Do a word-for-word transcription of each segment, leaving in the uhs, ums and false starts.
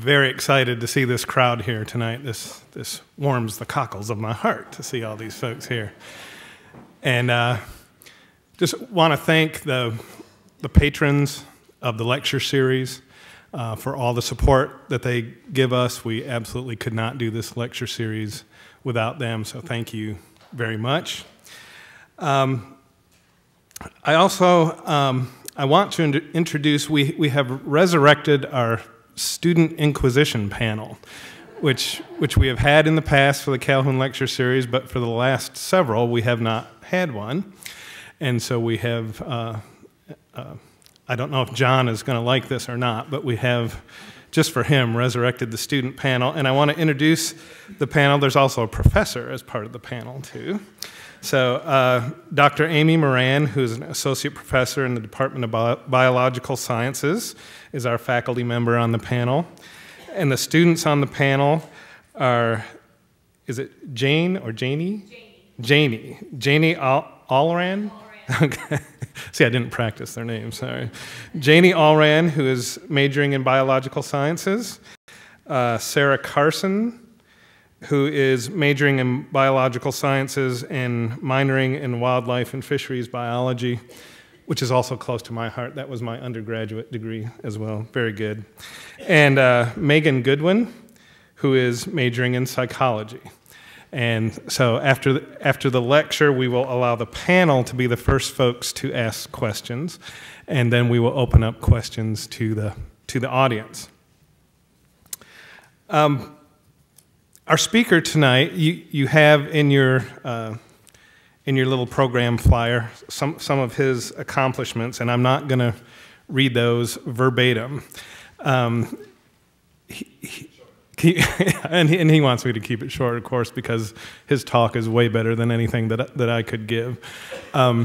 very excited to see this crowd here tonight. This, this warms the cockles of my heart to see all these folks here. And uh, just want to thank the, the patrons of the lecture series uh, for all the support that they give us. We absolutely could not do this lecture series without them, so thank you very much. Um, I also um, I want to in introduce, we, we have resurrected our Student Inquisition panel, which, which we have had in the past for the Calhoun Lecture Series, but for the last several, we have not had one. And so we have, uh, uh, I don't know if John is going to like this or not, but we have, just for him, resurrected the student panel. And I want to introduce the panel. There's also a professor as part of the panel, too. So uh, Doctor Amy Moran, who's an associate professor in the Department of Bio Biological Sciences, is our faculty member on the panel. And the students on the panel are, is it Jane or Janie? Janie. Janie. Janie Al Allran? Okay. See, I didn't practice their names, sorry. Janie Allran, who is majoring in biological sciences. Uh, Sarah Carson, who is majoring in biological sciences and minoring in wildlife and fisheries biology, which is also close to my heart. That was my undergraduate degree as well. Very good. And uh, Megan Goodwin, who is majoring in psychology. And so after the, after the lecture, we will allow the panel to be the first folks to ask questions, and then we will open up questions to the, to the audience. Um, Our speaker tonight, you, you have in your, uh, in your little program flyer some, some of his accomplishments, and I'm not going to read those verbatim. Um, he, he, he, and, he, and he wants me to keep it short, of course, because his talk is way better than anything that, that I could give. Um,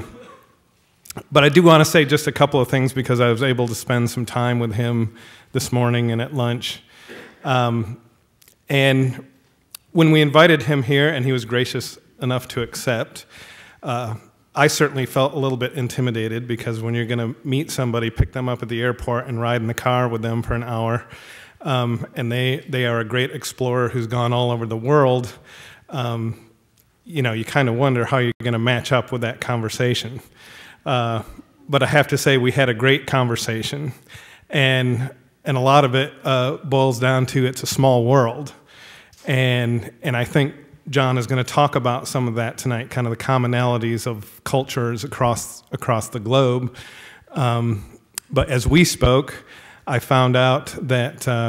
but I do want to say just a couple of things because I was able to spend some time with him this morning and at lunch. Um, and when we invited him here, and he was gracious enough to accept, uh, I certainly felt a little bit intimidated because when you're going to meet somebody, pick them up at the airport and ride in the car with them for an hour, um, and they, they are a great explorer who's gone all over the world, um, you know, you kind of wonder how you're going to match up with that conversation. Uh, but I have to say we had a great conversation, and, and a lot of it uh, boils down to it's a small world. And, and I think John is going to talk about some of that tonight, kind of the commonalities of cultures across, across the globe. Um, but as we spoke, I found out that uh,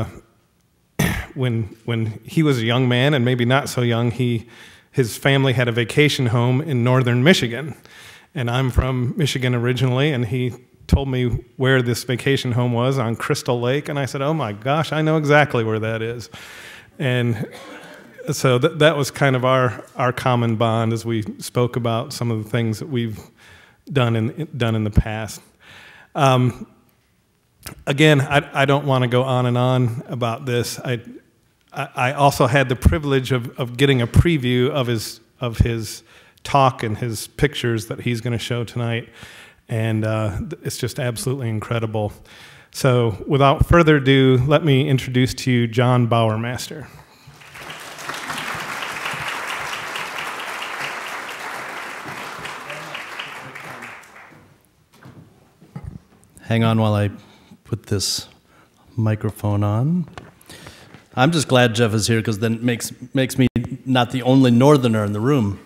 when, when he was a young man, and maybe not so young, he, his family had a vacation home in northern Michigan. And I'm from Michigan originally, and he told me where this vacation home was on Crystal Lake. And I said, oh my gosh, I know exactly where that is. And so th that was kind of our, our common bond as we spoke about some of the things that we've done in, done in the past. Um, again, I, I don't want to go on and on about this. I, I also had the privilege of, of getting a preview of his, of his talk and his pictures that he's going to show tonight. And uh, it's just absolutely incredible. So without further ado, let me introduce to you Jon Bowermaster. Hang on while I put this microphone on. I'm just glad Jeff is here because then it makes, makes me not the only northerner in the room.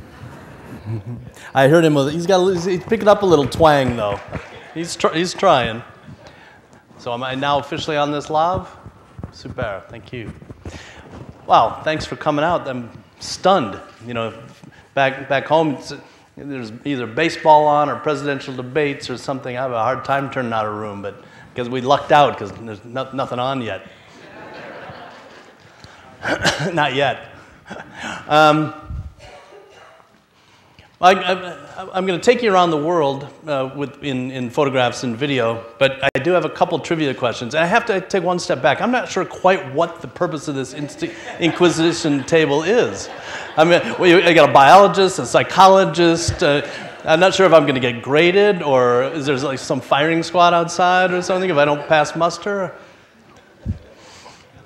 I heard him, with, he's, got, he's picking up a little twang though. He's, tr he's trying. So am I now officially on this live? Super, thank you. Wow, thanks for coming out. I'm stunned. You know, back back home, it's, there's either baseball on or presidential debates or something. I have a hard time turning out of a room, but because we lucked out because there's no, nothing on yet. Not yet. Um, I, I, I'm going to take you around the world uh, with, in, in photographs and video, but I do have a couple trivia questions. And I have to take one step back. I'm not sure quite what the purpose of this Inquisition table is. I mean, I got a biologist, a psychologist. Uh, I'm not sure if I'm going to get graded, or is there like some firing squad outside or something if I don't pass muster?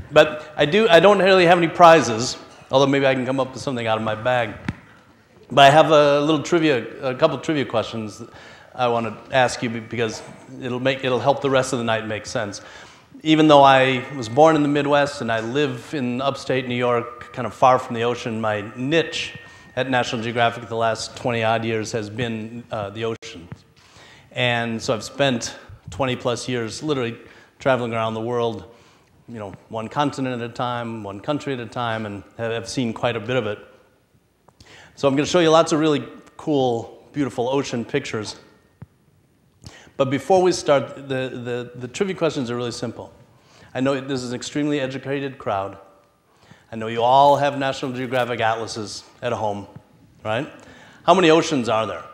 But I do. I don't really have any prizes, although maybe I can come up with something out of my bag. But I have a little trivia, a couple of trivia questions that I want to ask you because it'll make it'll help the rest of the night make sense. Even though I was born in the Midwest and I live in upstate New York, kind of far from the ocean, my niche at National Geographic the last twenty odd years has been uh, the ocean. And so I've spent twenty plus years literally traveling around the world, you know, one continent at a time, one country at a time, and have seen quite a bit of it. So I'm going to show you lots of really cool, beautiful ocean pictures. But before we start, the, the, the trivia questions are really simple. I know this is an extremely educated crowd. I know you all have National Geographic atlases at home, right? How many oceans are there?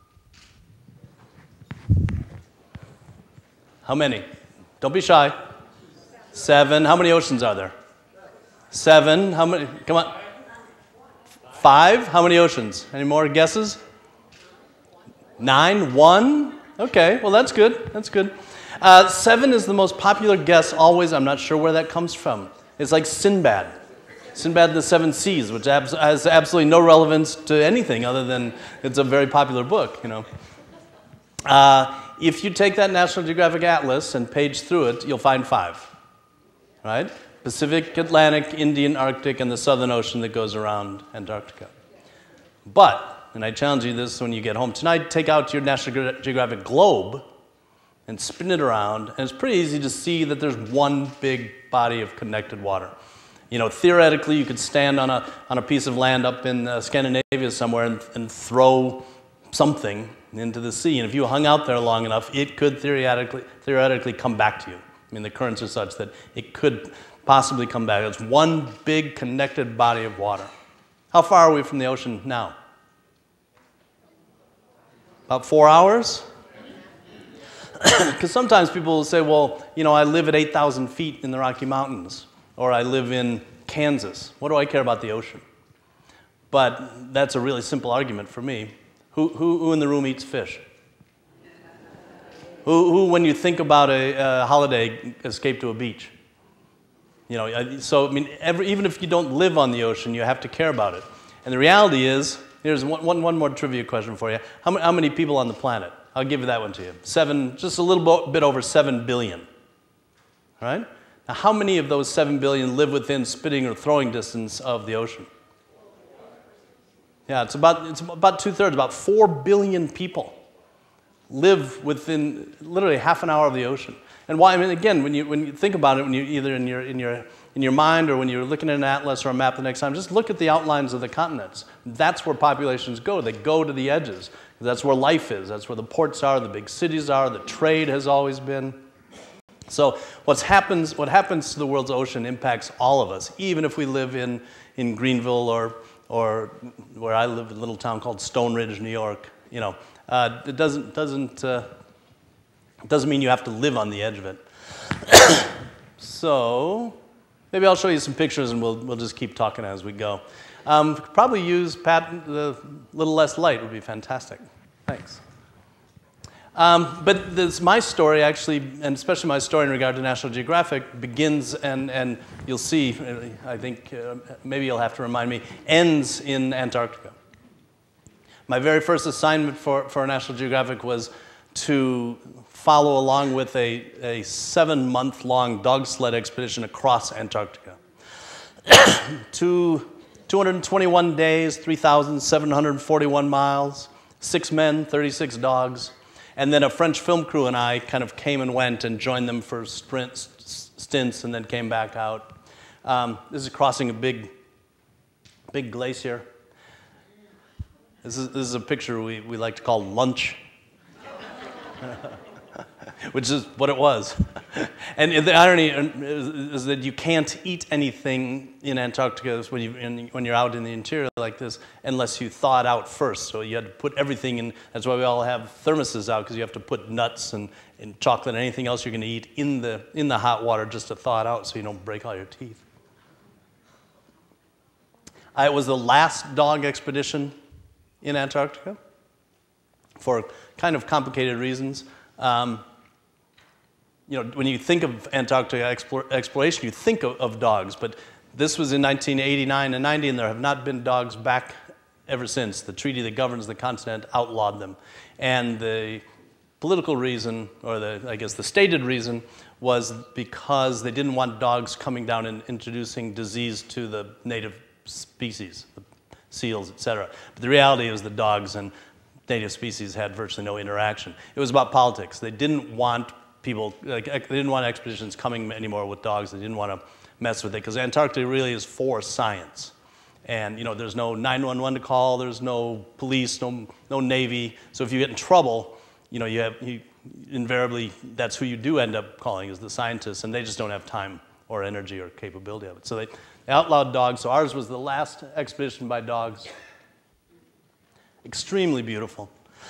How many? Don't be shy. Seven. How many oceans are there? Seven. How many? Come on. Five? How many oceans? Any more guesses? Nine? One? Okay, well that's good, that's good. Uh, seven is the most popular guess always. I'm not sure where that comes from. It's like Sinbad. Sinbad and the Seven Seas, which abs has absolutely no relevance to anything other than it's a very popular book, you know. Uh, if you take that National Geographic Atlas and page through it, you'll find five, right? Pacific, Atlantic, Indian, Arctic, and the Southern Ocean that goes around Antarctica. But, and I challenge you this when you get home tonight, take out your National Geographic globe and spin it around, and it's pretty easy to see that there's one big body of connected water. You know, theoretically, you could stand on a, on a piece of land up in uh, Scandinavia somewhere and, and throw something into the sea, and if you hung out there long enough, it could theoretically, theoretically come back to you. I mean, the currents are such that it could possibly come back. It's one big connected body of water. How far are we from the ocean now? About four hours? Because sometimes people will say, well, you know, I live at eight thousand feet in the Rocky Mountains, or I live in Kansas. What do I care about the ocean? But that's a really simple argument for me. Who, who, who in the room eats fish? Who, who, when you think about a, a holiday, escape to a beach? You know, so I mean, every, even if you don't live on the ocean, you have to care about it. And the reality is, here's one, one, one more trivia question for you. How many, how many people on the planet? I'll give you that one to you. Seven, just a little bit over seven billion. All right? Now, how many of those seven billion live within spitting or throwing distance of the ocean? Yeah, it's about, it's about two-thirds, about four billion people live within literally half an hour of the ocean. And why? I mean, again, when you when you think about it, when you either in your in your in your mind or when you're looking at an atlas or a map the next time, just look at the outlines of the continents. That's where populations go. They go to the edges. That's where life is. That's where the ports are. The big cities are. The trade has always been. So what's happens what happens to the world's ocean impacts all of us, even if we live in in Greenville or or where I live, in a little town called Stone Ridge, New York. You know, uh, it doesn't doesn't. Uh, It doesn't mean you have to live on the edge of it. So maybe I'll show you some pictures and we'll, we'll just keep talking as we go. Um, could probably use Pat, a little less light would be fantastic. Thanks. Um, but this, my story actually, and especially my story in regard to National Geographic, begins and, and you'll see, I think uh, maybe you'll have to remind me, ends in Antarctica. My very first assignment for, for National Geographic was to follow along with a, a seven-month-long dog sled expedition across Antarctica. Two, two hundred twenty-one days, three thousand seven hundred forty-one miles, six men, thirty-six dogs, and then a French film crew and I kind of came and went and joined them for sprints, stints and then came back out. Um, this is crossing a big, big glacier. This is, this is a picture we, we like to call lunch. Which is what it was. And the irony is, is that you can't eat anything in Antarctica when, you, in, when you're out in the interior like this unless you thaw it out first. So you had to put everything in. That's why we all have thermoses out, because you have to put nuts and, and chocolate and anything else you're going to eat in the, in the hot water just to thaw it out so you don't break all your teeth. I, it was the last dog expedition in Antarctica for kind of complicated reasons. Um, you know, when you think of Antarctica explore, exploration, you think of, of dogs, but this was in nineteen eighty-nine and ninety, and there have not been dogs back ever since. The treaty that governs the continent outlawed them. And the political reason, or the, I guess the stated reason, was because they didn't want dogs coming down and introducing disease to the native species, the seals, et cetera. But the reality is the dogs and native species had virtually no interaction. It was about politics. They didn't want people, like, they didn't want expeditions coming anymore with dogs. They didn't want to mess with it, because Antarctica really is for science. And, you know, there's no nine one one to call, there's no police, no, no Navy. So if you get in trouble, you know, you have, you, invariably, that's who you do end up calling, is the scientists, and they just don't have time or energy or capability of it. So they, they outlawed dogs. So ours was the last expedition by dogs. Extremely beautiful.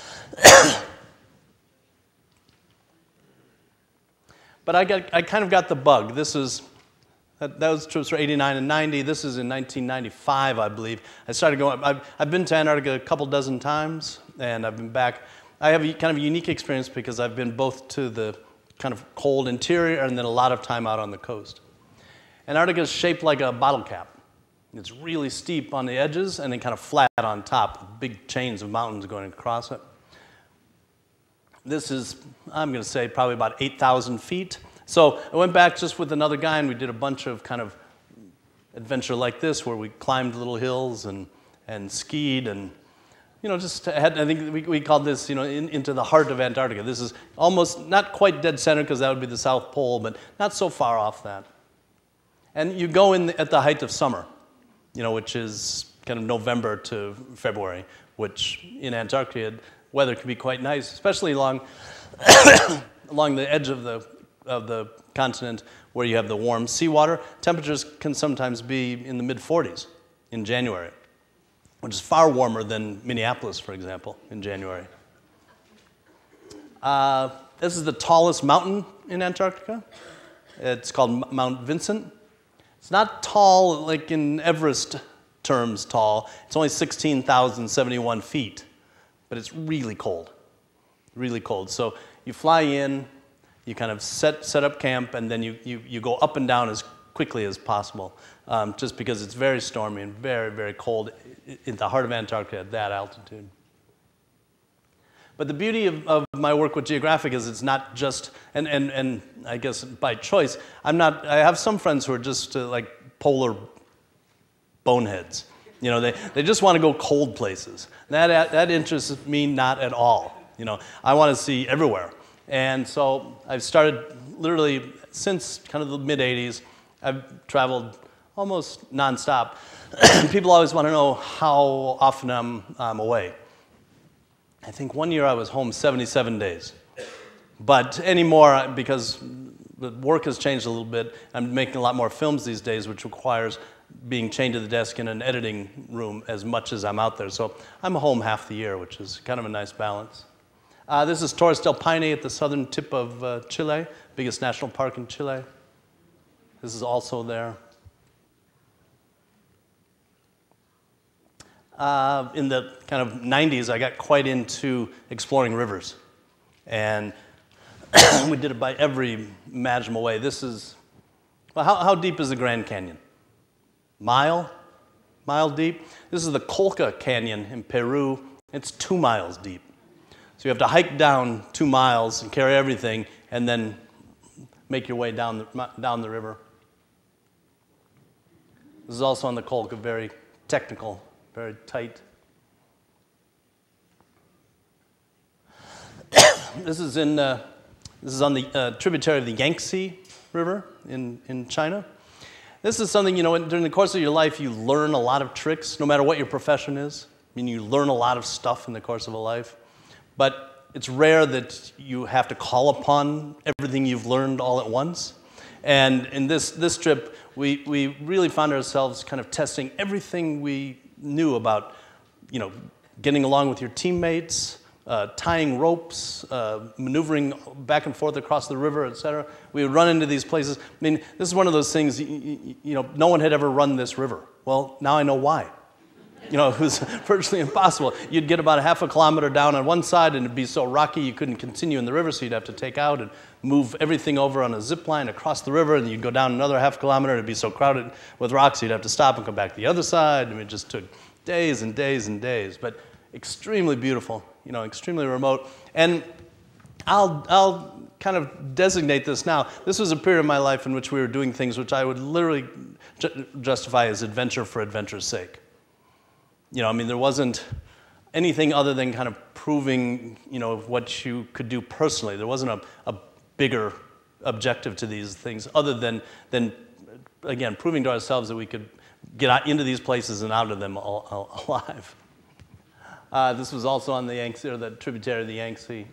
But I, got, I kind of got the bug. This is, that, that was trips for eighty-nine and ninety. This is in nineteen ninety-five, I believe. I started going, I've, I've been to Antarctica a couple dozen times, and I've been back. I have a kind of a unique experience because I've been both to the kind of cold interior and then a lot of time out on the coast. Antarctica is shaped like a bottle cap. It's really steep on the edges and then kind of flat on top, with big chains of mountains going across it. This is, I'm going to say, probably about eight thousand feet. So I went back just with another guy, and we did a bunch of kind of adventure like this, where we climbed little hills and, and skied, and, you know, just had, I think we, we called this, you know, in, into the heart of Antarctica. This is almost not quite dead center, because that would be the South Pole, but not so far off that. And you go in the, at the height of summer, you know, which is kind of November to February, which in Antarctica, weather can be quite nice, especially along, along the edge of the, of the continent where you have the warm seawater. Temperatures can sometimes be in the mid forties in January, which is far warmer than Minneapolis, for example, in January. Uh, this is the tallest mountain in Antarctica. It's called Mount Vincent. It's not tall like in Everest terms tall. It's only sixteen thousand seventy-one feet, but it's really cold, really cold. So you fly in, you kind of set, set up camp, and then you, you, you go up and down as quickly as possible, um, just because it's very stormy and very, very cold in the heart of Antarctica at that altitude. But the beauty of, of my work with Geographic is it's not just, and, and, and I guess by choice, I'm not, I have some friends who are just uh, like polar boneheads. You know, they, they just want to go cold places. That, that interests me not at all. You know, I want to see everywhere. And so I've started literally since kind of the mid eighties, I've traveled almost nonstop. People always want to know how often I'm, I'm away. I think one year I was home seventy-seven days. But anymore, because the work has changed a little bit, I'm making a lot more films these days, which requires being chained to the desk in an editing room as much as I'm out there. So I'm home half the year, which is kind of a nice balance. Uh, this is Torres del Paine at the southern tip of uh, Chile, biggest national park in Chile. This is also there. Uh, in the kind of nineties, I got quite into exploring rivers. And we did it by every imaginable way. This is, well, how, how deep is the Grand Canyon? Mile? Mile deep? This is the Colca Canyon in Peru. It's two miles deep. So you have to hike down two miles and carry everything, and then make your way down the, down the river. This is also on the Colca, very technical, very tight. This is in uh, this is on the uh, tributary of the Yangtze River in, in China. This is something, you know, during the course of your life, you learn a lot of tricks, no matter what your profession is. I mean, you learn a lot of stuff in the course of a life. But it's rare that you have to call upon everything you've learned all at once. And in this, this trip, we, we really found ourselves kind of testing everything we knew about, you know, getting along with your teammates, uh, tying ropes, uh, maneuvering back and forth across the river, et cetera. We would run into these places. I mean, this is one of those things, you, you know, no one had ever run this river. Well, now I know why. You know, it was virtually impossible. You'd get about a half a kilometer down on one side, and it'd be so rocky you couldn't continue in the river, so you'd have to take out and move everything over on a zip line across the river, and you'd go down another half kilometer, and it'd be so crowded with rocks, you'd have to stop and come back the other side. I mean, it just took days and days and days, but extremely beautiful, you know, extremely remote. And I'll, I'll kind of designate this now. This was a period of my life in which we were doing things which I would literally ju- justify as adventure for adventure's sake. You know, I mean, there wasn't anything other than kind of proving, you know, what you could do personally. There wasn't a, a bigger objective to these things other than, than, again, proving to ourselves that we could get out into these places and out of them all, all, alive. Uh, this was also on the Yangtze, or the tributary of the Yangtze.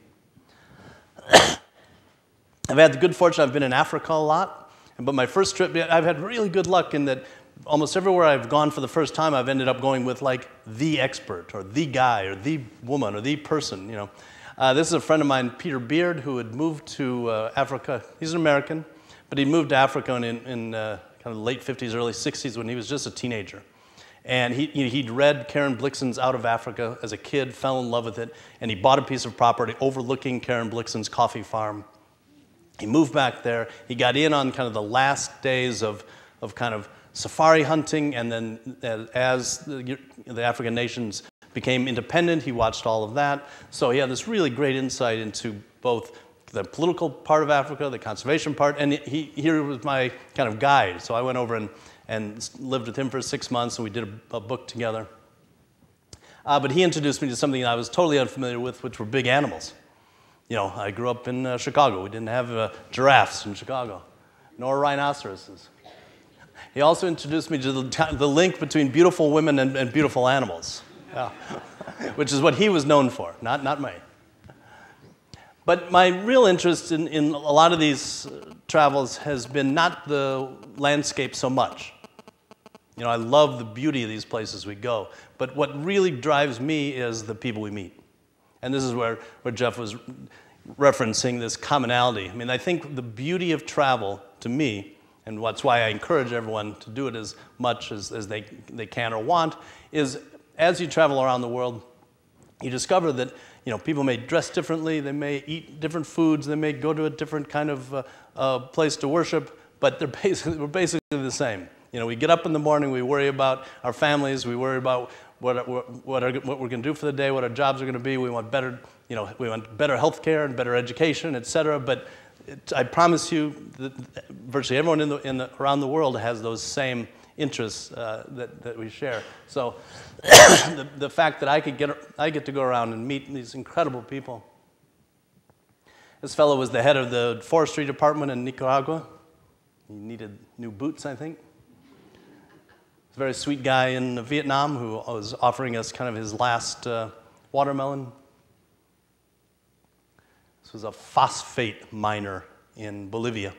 I've had the good fortune, I've been in Africa a lot, but my first trip, I've had really good luck in that almost everywhere I've gone for the first time, I've ended up going with like the expert, or the guy, or the woman, or the person, you know. Uh, this is a friend of mine, Peter Beard, who had moved to uh, Africa. He's an American, but he moved to Africa in, in uh, kind of the late fifties, early sixties when he was just a teenager. And he, he'd read Karen Blixen's Out of Africa as a kid, fell in love with it, and he bought a piece of property overlooking Karen Blixen's coffee farm. He moved back there. He got in on kind of the last days of, of kind of safari hunting, and then as the, the African nations became independent, he watched all of that. So he had this really great insight into both the political part of Africa, the conservation part, and he, he was my kind of guide. So I went over and, and lived with him for six months, and we did a, a book together. Uh, but he introduced me to something I was totally unfamiliar with, which were big animals. You know, I grew up in uh, Chicago. We didn't have uh, giraffes in Chicago, nor rhinoceroses. He also introduced me to the, the link between beautiful women and, and beautiful animals, yeah. Which is what he was known for, not, not me. But my real interest in, in a lot of these travels has been not the landscape so much. You know, I love the beauty of these places we go, but what really drives me is the people we meet. And this is where, where Jeff was referencing this commonality. I mean, I think the beauty of travel, to me, and that's why I encourage everyone to do it as much as, as they, they can or want, is as you travel around the world, you discover that, you know, people may dress differently, they may eat different foods, they may go to a different kind of uh, uh, place to worship, but they're basically, we're basically the same. You know, we get up in the morning, we worry about our families, we worry about what, what, what, our, what we're going to do for the day, what our jobs are going to be. We want better, you know, we want better health care and better education, et cetera. But it, I promise you that virtually everyone in the, in the, around the world has those same interests uh, that, that we share. So the, the fact that I, could get, I get to go around and meet these incredible people. This fellow was the head of the forestry department in Nicaragua. He needed new boots, I think. A very sweet guy in Vietnam who was offering us kind of his last uh, watermelon. This was a phosphate miner in Bolivia.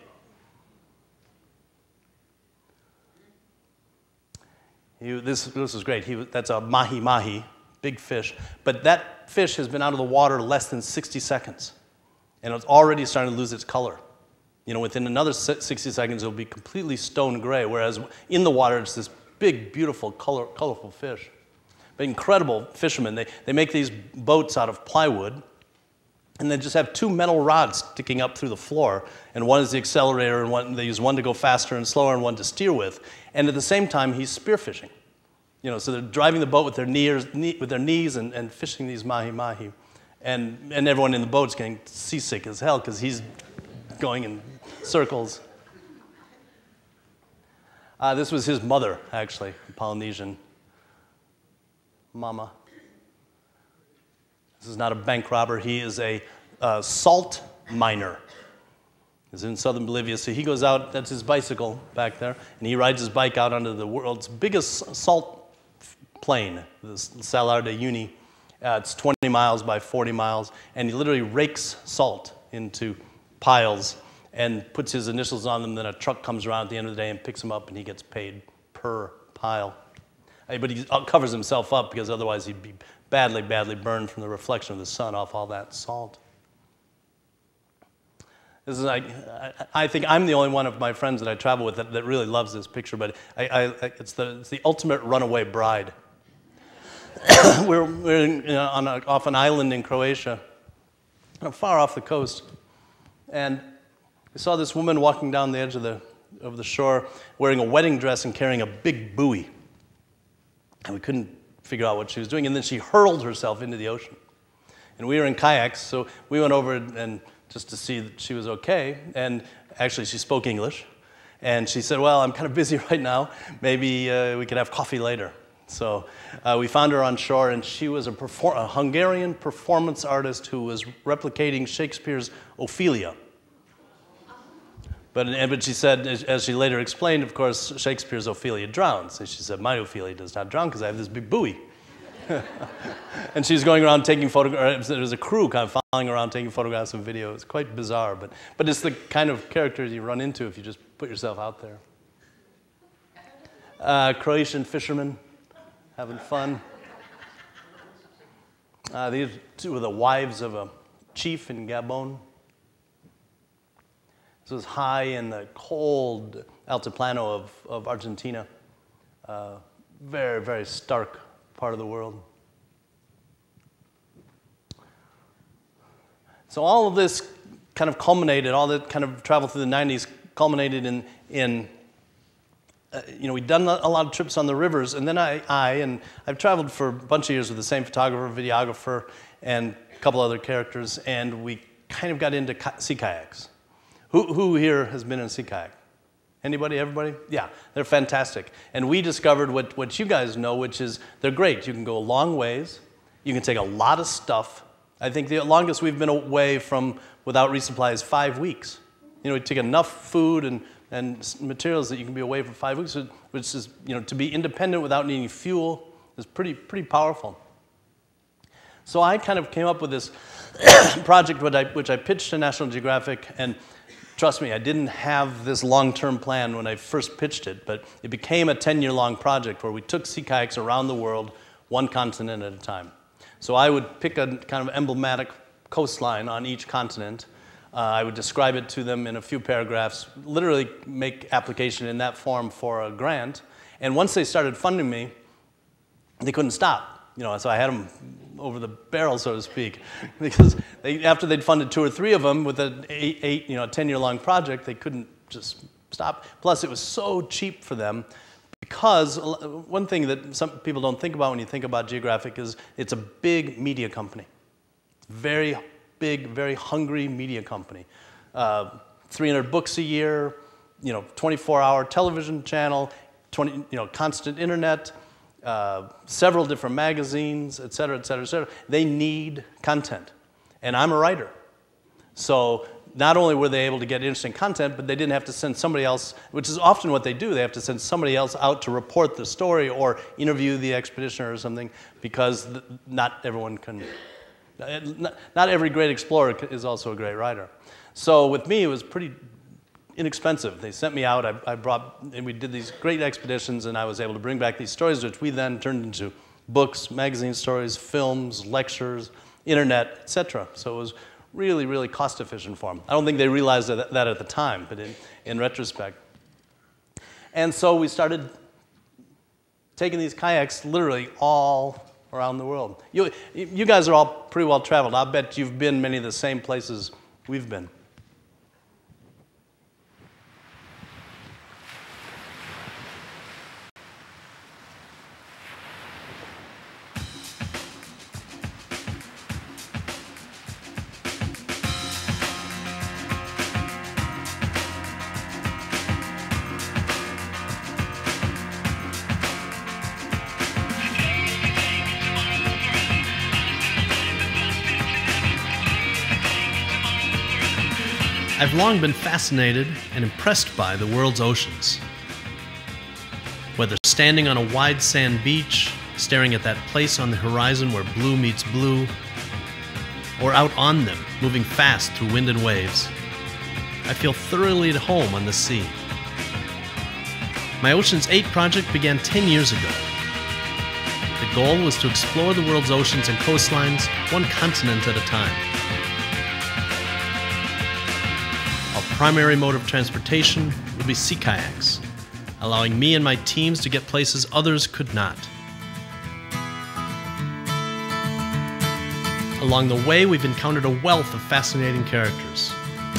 He, this, this was great. He, that's a mahi-mahi, big fish. But that fish has been out of the water less than sixty seconds. And it's already starting to lose its color. You know, within another sixty seconds, it'll be completely stone gray, whereas in the water, it's this big, beautiful, color, colorful fish. But incredible fishermen. They, they make these boats out of plywood, and they just have two metal rods sticking up through the floor, and one is the accelerator, and one, they use one to go faster and slower, and one to steer with. And at the same time, he's spearfishing. You know, so they're driving the boat with their knees, knee, with their knees and, and fishing these mahi-mahi. And, and everyone in the boat's getting seasick as hell because he's going in circles. Uh, this was his mother, actually, a Polynesian mama. This is not a bank robber. He is a uh, salt miner. He's in southern Bolivia, so he goes out, that's his bicycle back there, and he rides his bike out onto the world's biggest salt plain, the Salar de Uyuni. Uh, it's twenty miles by forty miles, and he literally rakes salt into piles and puts his initials on them. Then a truck comes around at the end of the day and picks them up, and he gets paid per pile. Uh, but he covers himself up because otherwise he'd be badly, badly burned from the reflection of the sun off all that salt. This is like, I think I'm the only one of my friends that I travel with that, that really loves this picture, but I, I, it's, the, it's the ultimate runaway bride. we're, we're in, you know, on a, off an island in Croatia, far off the coast, and we saw this woman walking down the edge of the, of the shore wearing a wedding dress and carrying a big buoy. And we couldn't figure out what she was doing, and then she hurled herself into the ocean. And we were in kayaks, so we went over and just to see that she was okay, and actually she spoke English. And she said, well, I'm kind of busy right now. Maybe uh, we could have coffee later. So uh, we found her on shore, and she was a, perform a Hungarian performance artist who was replicating Shakespeare's Ophelia. But, but she said, as, as she later explained, of course, Shakespeare's Ophelia drowns. And she said, my Ophelia does not drown because I have this big buoy. And she's going around taking photographs. There was a crew kind of following around taking photographs and video. It's quite bizarre, but, but it's the kind of characters you run into if you just put yourself out there. Uh, Croatian fishermen having fun. Uh, these two were the wives of a chief in Gabon. This was high in the cold altiplano of, of Argentina. Uh, very, very stark part of the world. So all of this kind of culminated, all that kind of travel through the nineties culminated in, in uh, you know, we'd done a lot of trips on the rivers, and then I, I, and I've traveled for a bunch of years with the same photographer, videographer, and a couple other characters, and we kind of got into sea kayaks. Who, who here has been in a sea kayak? Anybody, everybody? Yeah, they're fantastic. And we discovered what, what you guys know, which is they're great. You can go a long ways. You can take a lot of stuff. I think the longest we've been away from without resupply is five weeks. You know, we take enough food and, and materials that you can be away for five weeks, which is, you know, to be independent without needing fuel is pretty, pretty powerful. So I kind of came up with this project which I, which I pitched to National Geographic, and trust me, I didn't have this long-term plan when I first pitched it, but it became a ten-year-long project where we took sea kayaks around the world, one continent at a time. So I would pick a kind of emblematic coastline on each continent. Uh, I would describe it to them in a few paragraphs, literally make application in that form for a grant. And once they started funding me, they couldn't stop. You know, so I had them over the barrel, so to speak, because they, after they'd funded two or three of them with an eight, eight you know, ten-year-long project, they couldn't just stop. Plus, it was so cheap for them, because one thing that some people don't think about when you think about Geographic is it's a big media company. Very big, very hungry media company. Uh, three hundred books a year, you know, twenty-four hour television channel, twenty, you know, constant internet. Uh, several different magazines, et cetera, et cetera, et cetera. They need content. And I'm a writer. So not only were they able to get interesting content, but they didn't have to send somebody else, which is often what they do. They have to send somebody else out to report the story or interview the expeditioner or something, because not everyone can, not every great explorer is also a great writer. So with me, it was pretty inexpensive. They sent me out, I, I brought, and we did these great expeditions, and I was able to bring back these stories, which we then turned into books, magazine stories, films, lectures, internet, et cetera. So it was really, really cost efficient for them. I don't think they realized that, that at the time, but in, in retrospect. And so we started taking these kayaks literally all around the world. You, you guys are all pretty well traveled. I'll bet you've been many of the same places we've been. I've long been fascinated and impressed by the world's oceans. Whether standing on a wide sand beach, staring at that place on the horizon where blue meets blue, or out on them, moving fast through wind and waves, I feel thoroughly at home on the sea. My Ocean's eight project began ten years ago. The goal was to explore the world's oceans and coastlines, one continent at a time. Our primary mode of transportation would be sea kayaks, allowing me and my teams to get places others could not. Along the way, we've encountered a wealth of fascinating characters.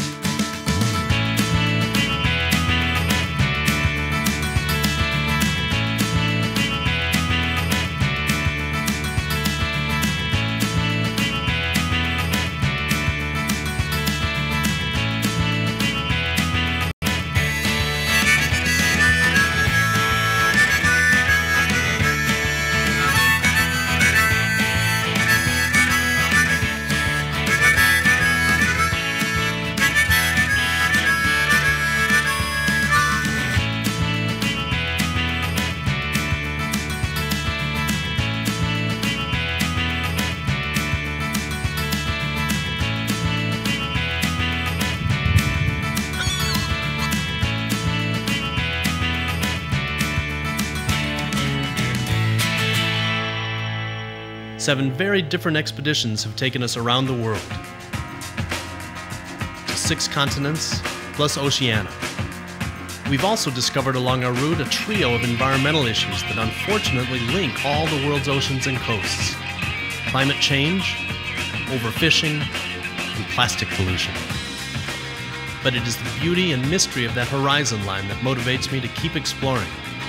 Seven very different expeditions have taken us around the world, to six continents, plus Oceania. We've also discovered along our route a trio of environmental issues that unfortunately link all the world's oceans and coasts: climate change, overfishing, and plastic pollution. But it is the beauty and mystery of that horizon line that motivates me to keep exploring.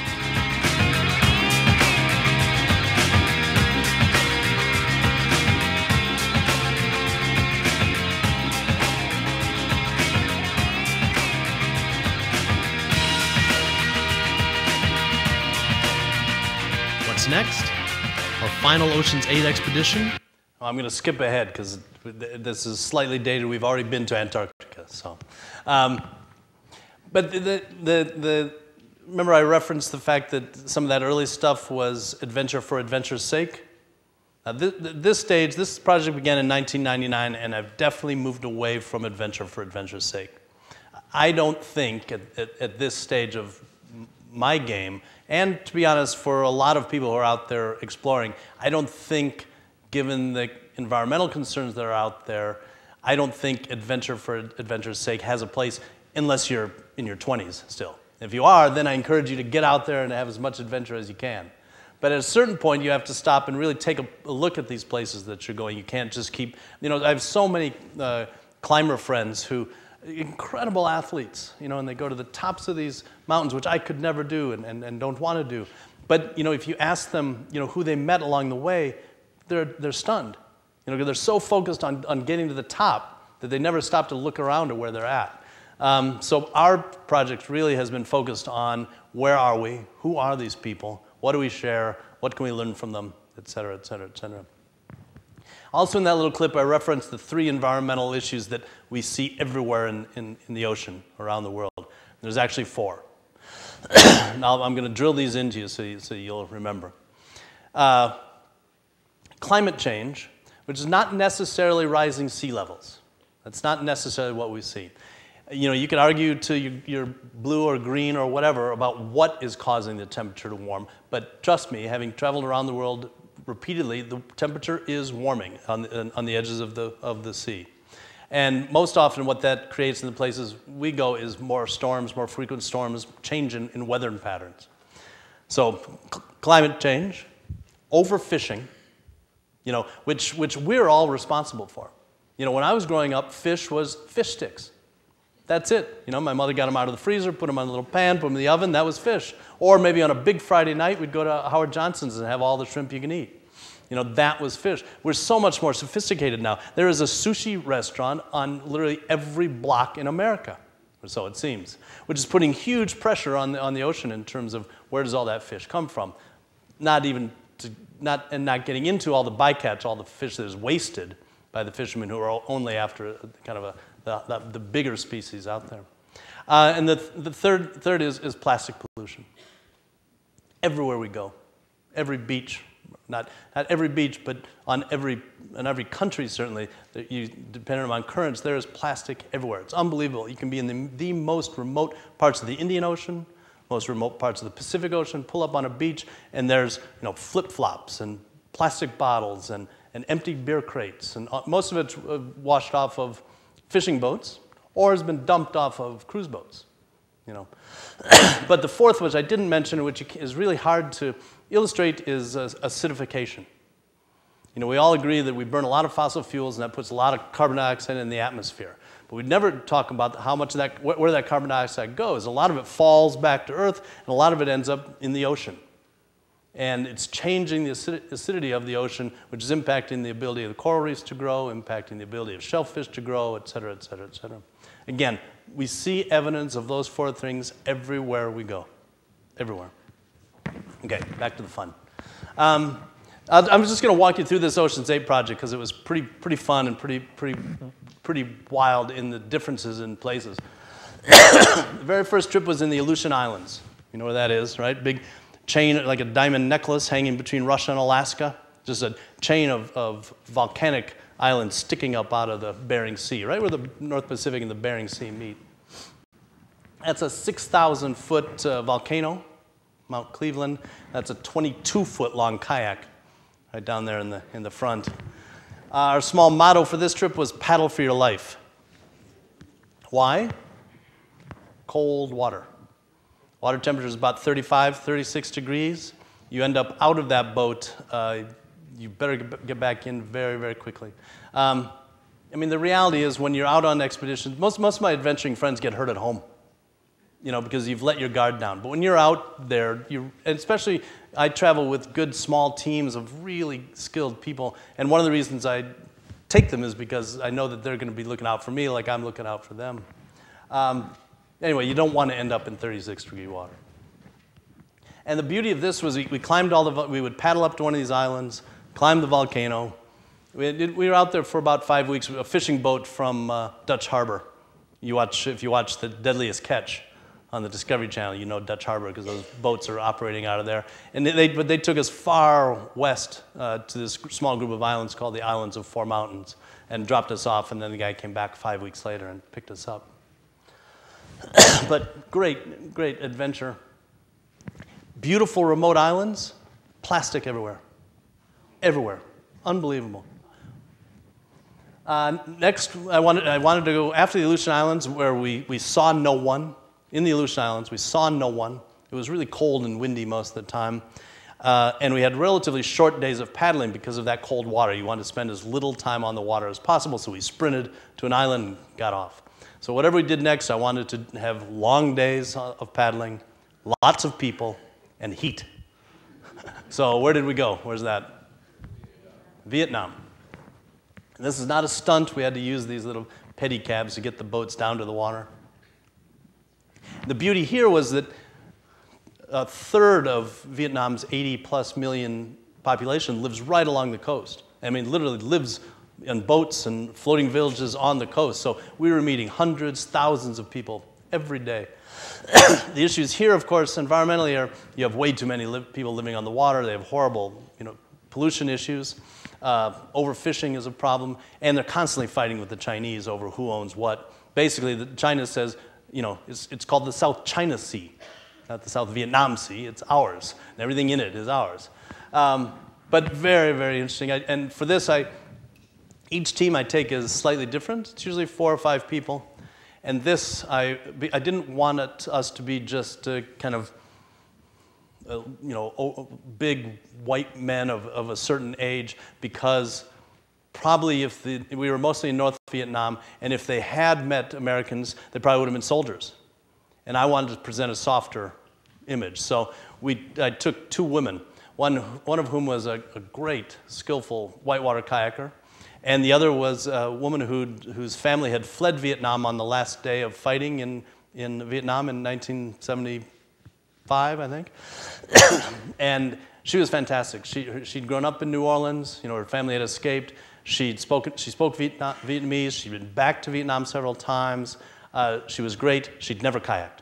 Next, our final Ocean's eight expedition. I'm going to skip ahead because this is slightly dated. We've already been to Antarctica, so. Um, but the, the, the, the, remember I referenced the fact that some of that early stuff was adventure for adventure's sake? Now this, this stage, this project began in nineteen ninety-nine, and I've definitely moved away from adventure for adventure's sake. I don't think at, at, at this stage of my game, and to be honest, for a lot of people who are out there exploring, I don't think, given the environmental concerns that are out there, I don't think adventure for adventure's sake has a place unless you're in your twenties still. If you are, then I encourage you to get out there and have as much adventure as you can. But at a certain point, you have to stop and really take a, a look at these places that you're going. You can't just keep, you know, I have so many uh, climber friends who, incredible athletes, you know, and they go to the tops of these mountains, which I could never do and, and, and don't want to do. But, you know, if you ask them, you know, who they met along the way, they're, they're stunned. You know, they're so focused on, on getting to the top that they never stop to look around at where they're at. Um, so our project really has been focused on where are we, who are these people, what do we share, what can we learn from them, et cetera, et cetera, et cetera. Also in that little clip, I referenced the three environmental issues that we see everywhere in, in, in the ocean around the world. There's actually four. Now I'm going to drill these into you so, you so you'll remember. Uh, climate change, which is not necessarily rising sea levels. That's not necessarily what we see. You know, you could argue to your, your blue or green or whatever about what is causing the temperature to warm, but trust me, having traveled around the world repeatedly, the temperature is warming on the, on the edges of the, of the sea. And most often what that creates in the places we go is more storms, more frequent storms, change in, in weather patterns. So climate change, overfishing, you know, which, which we're all responsible for. You know, when I was growing up, fish was fish sticks. That's it. You know, my mother got them out of the freezer, put them on a little pan, put them in the oven, that was fish. Or maybe on a big Friday night, we'd go to Howard Johnson's and have all the shrimp you can eat. You know, that was fish. We're so much more sophisticated now. There is a sushi restaurant on literally every block in America, or so it seems, which is putting huge pressure on the, on the ocean in terms of where does all that fish come from. Not even, to, not, and not getting into all the bycatch, all the fish that is wasted by the fishermen who are only after kind of a The, the, the bigger species out there. Uh, and the, the third, third is, is plastic pollution. Everywhere we go, every beach, not, not every beach, but on every, in every country certainly, that you, depending on currents, there is plastic everywhere. It's unbelievable. You can be in the, the most remote parts of the Indian Ocean, most remote parts of the Pacific Ocean, pull up on a beach, and there's you know, flip-flops and plastic bottles and, and empty beer crates. And most of it's washed off of fishing boats, or has been dumped off of cruise boats, you know. But the fourth, which I didn't mention, which is really hard to illustrate, is uh, acidification. You know, we all agree that we burn a lot of fossil fuels and that puts a lot of carbon dioxide in the atmosphere. But we never talk about how much of that, where that carbon dioxide goes. A lot of it falls back to Earth, and a lot of it ends up in the ocean. And it's changing the acidity of the ocean, which is impacting the ability of the coral reefs to grow, impacting the ability of shellfish to grow, et cetera, et cetera, et cetera. Again, we see evidence of those four things everywhere we go. Everywhere. Okay, back to the fun. Um, I'm just going to walk you through this Ocean's eight project because it was pretty, pretty fun and pretty, pretty, pretty wild in the differences in places. The very first trip was in the Aleutian Islands. You know where that is, right? Big chain, like a diamond necklace hanging between Russia and Alaska. Just a chain of, of volcanic islands sticking up out of the Bering Sea, right where the North Pacific and the Bering Sea meet. That's a six thousand foot uh, volcano, Mount Cleveland. That's a twenty-two foot long kayak. Right down there in the, in the front. Uh, our small motto for this trip was paddle for your life. Why? Cold water. Water temperature is about thirty-five, thirty-six degrees. You end up out of that boat, uh, you better get back in very, very quickly. Um, I mean, the reality is when you're out on expeditions, most, most of my adventuring friends get hurt at home. You know, because you've let your guard down. But when you're out there, you, especially I travel with good small teams of really skilled people, and one of the reasons I take them is because I know that they're going to be looking out for me like I'm looking out for them. Um, anyway, you don't want to end up in thirty-six degree water. And the beauty of this was we, we climbed all the, we would paddle up to one of these islands, climb the volcano. We, did, we were out there for about five weeks, a fishing boat from uh, Dutch Harbor. You watch, if you watch The Deadliest Catch on the Discovery Channel, you know Dutch Harbor because those boats are operating out of there. And they, but they took us far west uh, to this small group of islands called the Islands of Four Mountains and dropped us off, and then the guy came back five weeks later and picked us up. But great, great adventure. Beautiful remote islands, plastic everywhere. Everywhere. Unbelievable. Uh, next, I wanted, I wanted to go after the Aleutian Islands where we, we saw no one. In the Aleutian Islands, we saw no one. It was really cold and windy most of the time. Uh, and we had relatively short days of paddling because of that cold water. You wanted to spend as little time on the water as possible, so we sprinted to an island and got off. So whatever we did next, I wanted to have long days of paddling, lots of people, and heat. So where did we go? Where's that? Vietnam. And this is not a stunt. We had to use these little pedicabs to get the boats down to the water. The beauty here was that a third of Vietnam's eighty plus million population lives right along the coast. I mean, literally lives in boats and floating villages on the coast. So we were meeting hundreds, thousands of people every day. The issues here, of course, environmentally are you have way too many li people living on the water. They have horrible, you know, pollution issues. Uh, overfishing is a problem. And they're constantly fighting with the Chinese over who owns what. Basically, the, China says, you know, it's, it's called the South China Sea, not the South Vietnam Sea. It's ours, and everything in it is ours. Um, but very, very interesting. I, and for this, I, each team I take is slightly different. It's usually four or five people. And this, I, I didn't want it, us to be just uh, kind of, uh, you know, big white men of, of a certain age, because probably if the, we were mostly in North Vietnam, and if they had met Americans, they probably would have been soldiers. And I wanted to present a softer image. So we, I took two women, one, one of whom was a, a great, skillful whitewater kayaker, and the other was a woman who, whose family had fled Vietnam on the last day of fighting in, in Vietnam in nineteen seventy-five, I think. And she was fantastic. She, she'd grown up in New Orleans. You know, her family had escaped. She'd spoken, she spoke Vietnam, Vietnamese. She'd been back to Vietnam several times. Uh, she was great. She'd never kayaked.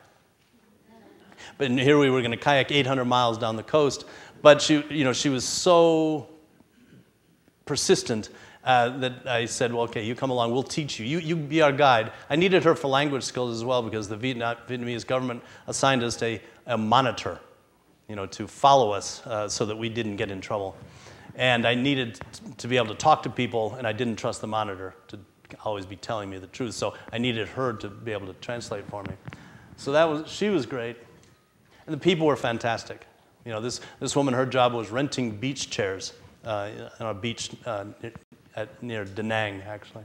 But here we were going to kayak eight hundred miles down the coast. But she, you know, she was so persistent uh, that I said, well, okay, you come along. We'll teach you. You, you be our guide. I needed her for language skills as well because the Vietnam, Vietnamese government assigned us a, a monitor, you know, to follow us uh, so that we didn't get in trouble. And I needed to be able to talk to people, and I didn't trust the monitor to always be telling me the truth. So I needed her to be able to translate for me. So that was, she was great. And the people were fantastic. You know, this, this woman, her job was renting beach chairs uh, on a beach uh, at, near Da Nang, actually.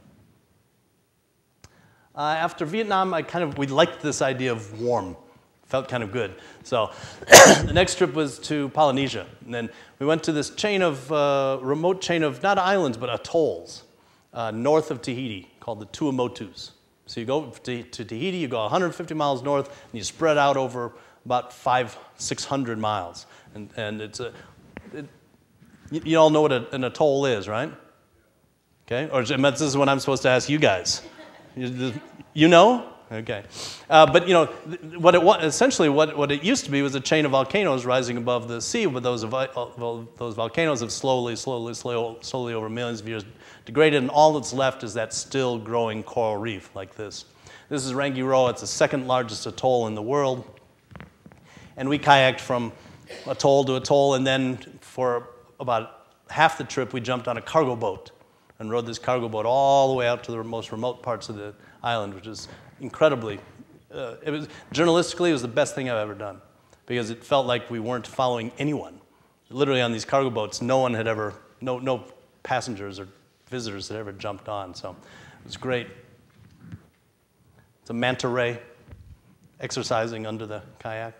Uh, after Vietnam, I kind of, we liked this idea of warm. Felt kind of good. So the next trip was to Polynesia. And then we went to this chain of, uh, remote chain of, not islands, but atolls, uh, north of Tahiti, called the Tuamotus. So you go to, to Tahiti, you go one hundred fifty miles north, and you spread out over about five, six hundred miles. And, and it's a, it, you, you all know what a, an atoll is, right? Okay, or this is what I'm supposed to ask you guys. You, you know? Okay. Uh, but, you know, what it was, essentially what, what it used to be was a chain of volcanoes rising above the sea, but those, well, those volcanoes have slowly, slowly, slowly, slowly over millions of years degraded, and all that's left is that still growing coral reef like this. This is Rangiroa. It's the second largest atoll in the world. And we kayaked from atoll to atoll, and then for about half the trip, we jumped on a cargo boat and rode this cargo boat all the way out to the most remote parts of the island, which is incredibly, uh, it was, journalistically, it was the best thing I've ever done because it felt like we weren't following anyone. Literally on these cargo boats, no one had ever, no, no passengers or visitors had ever jumped on, so it was great. It's a manta ray exercising under the kayak.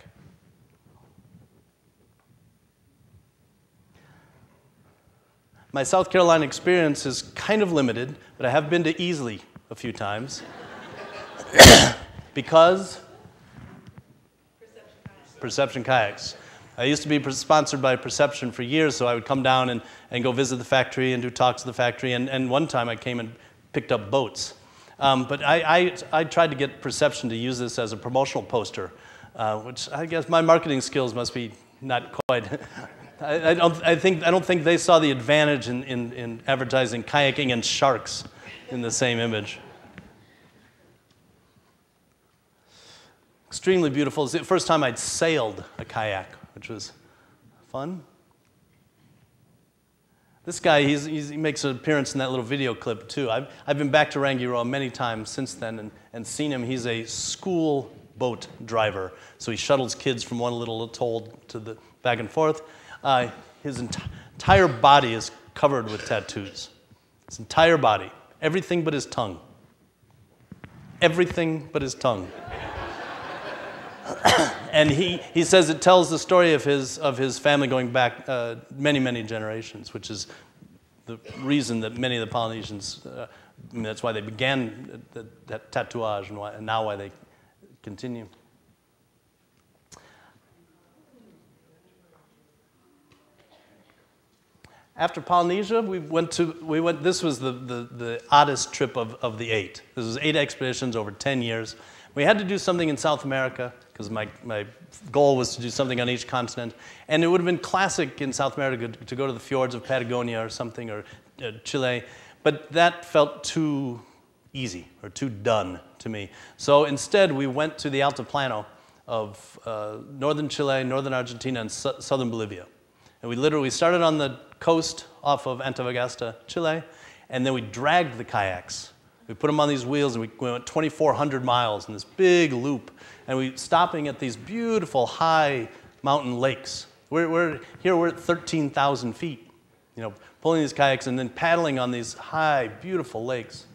My South Carolina experience is kind of limited, but I have been to Easley a few times. Because? Perception kayaks. Perception kayaks. I used to be sponsored by Perception for years, so I would come down and, and go visit the factory and do talks at the factory, and, and one time I came and picked up boats. Um, but I, I, I tried to get Perception to use this as a promotional poster, uh, which I guess my marketing skills must be not quite... I, I, don't, I, think, I don't think they saw the advantage in, in, in advertising kayaking and sharks in the same image. Extremely beautiful. It's the first time I'd sailed a kayak, which was fun. This guy, he's, he's, he makes an appearance in that little video clip, too. I've, I've been back to Rangiroa many times since then and, and seen him. He's a school boat driver, so he shuttles kids from one little atoll to the back and forth. Uh, his ent entire body is covered with tattoos. His entire body. Everything but his tongue. Everything but his tongue. And he, he says it tells the story of his, of his family going back uh, many, many generations, which is the reason that many of the Polynesians, uh, I mean, that's why they began that, that tattooage and, why, and now why they continue. After Polynesia, we went to, we went, this was the, the, the oddest trip of, of the eight. This was eight expeditions over ten years. We had to do something in South America because my, my goal was to do something on each continent. And it would have been classic in South America to go to the fjords of Patagonia or something, or uh, Chile. But that felt too easy or too done to me. So instead, we went to the Altiplano of uh, northern Chile, northern Argentina, and su southern Bolivia. And we literally started on the coast off of Antofagasta, Chile, and then we dragged the kayaks. We put them on these wheels, and we went twenty-four hundred miles in this big loop. And we stopping at these beautiful high mountain lakes. We're, we're, here we're at thirteen thousand feet, you know, pulling these kayaks and then paddling on these high, beautiful lakes.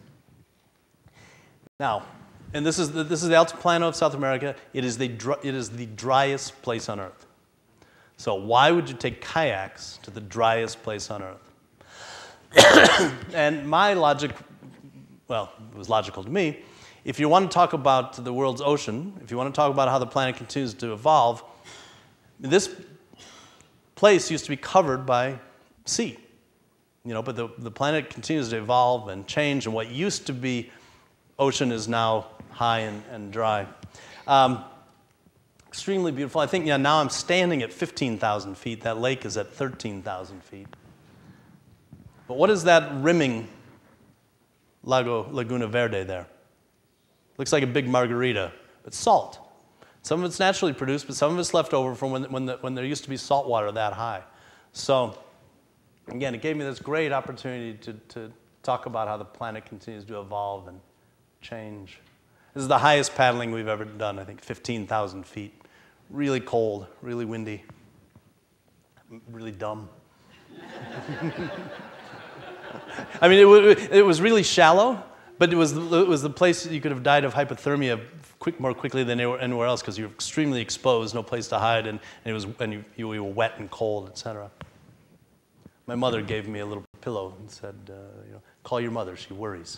Now, and this is the, this is the Altiplano of South America. It is, the dry, it is the driest place on Earth. So why would you take kayaks to the driest place on Earth? And my logic, well, it was logical to me. If you want to talk about the world's ocean, if you want to talk about how the planet continues to evolve, this place used to be covered by sea. You know, but the, the planet continues to evolve and change, and what used to be ocean is now high and, and dry. Um, extremely beautiful. I think, yeah, now I'm standing at fifteen thousand feet. That lake is at thirteen thousand feet. But what is that rimming Lago Laguna Verde there? Looks like a big margarita, but salt. Some of it's naturally produced, but some of it's left over from when, when, the, when there used to be salt water that high. So, again, it gave me this great opportunity to, to talk about how the planet continues to evolve and change. This is the highest paddling we've ever done, I think, fifteen thousand feet. Really cold, really windy, really dumb. I mean, it, it was really shallow, but it was, it was the place that you could have died of hypothermia quick, more quickly than anywhere else because you were extremely exposed, no place to hide, and, and, it was, and you, you were wet and cold, et cetera. My mother gave me a little pillow and said, uh, you know, call your mother, she worries.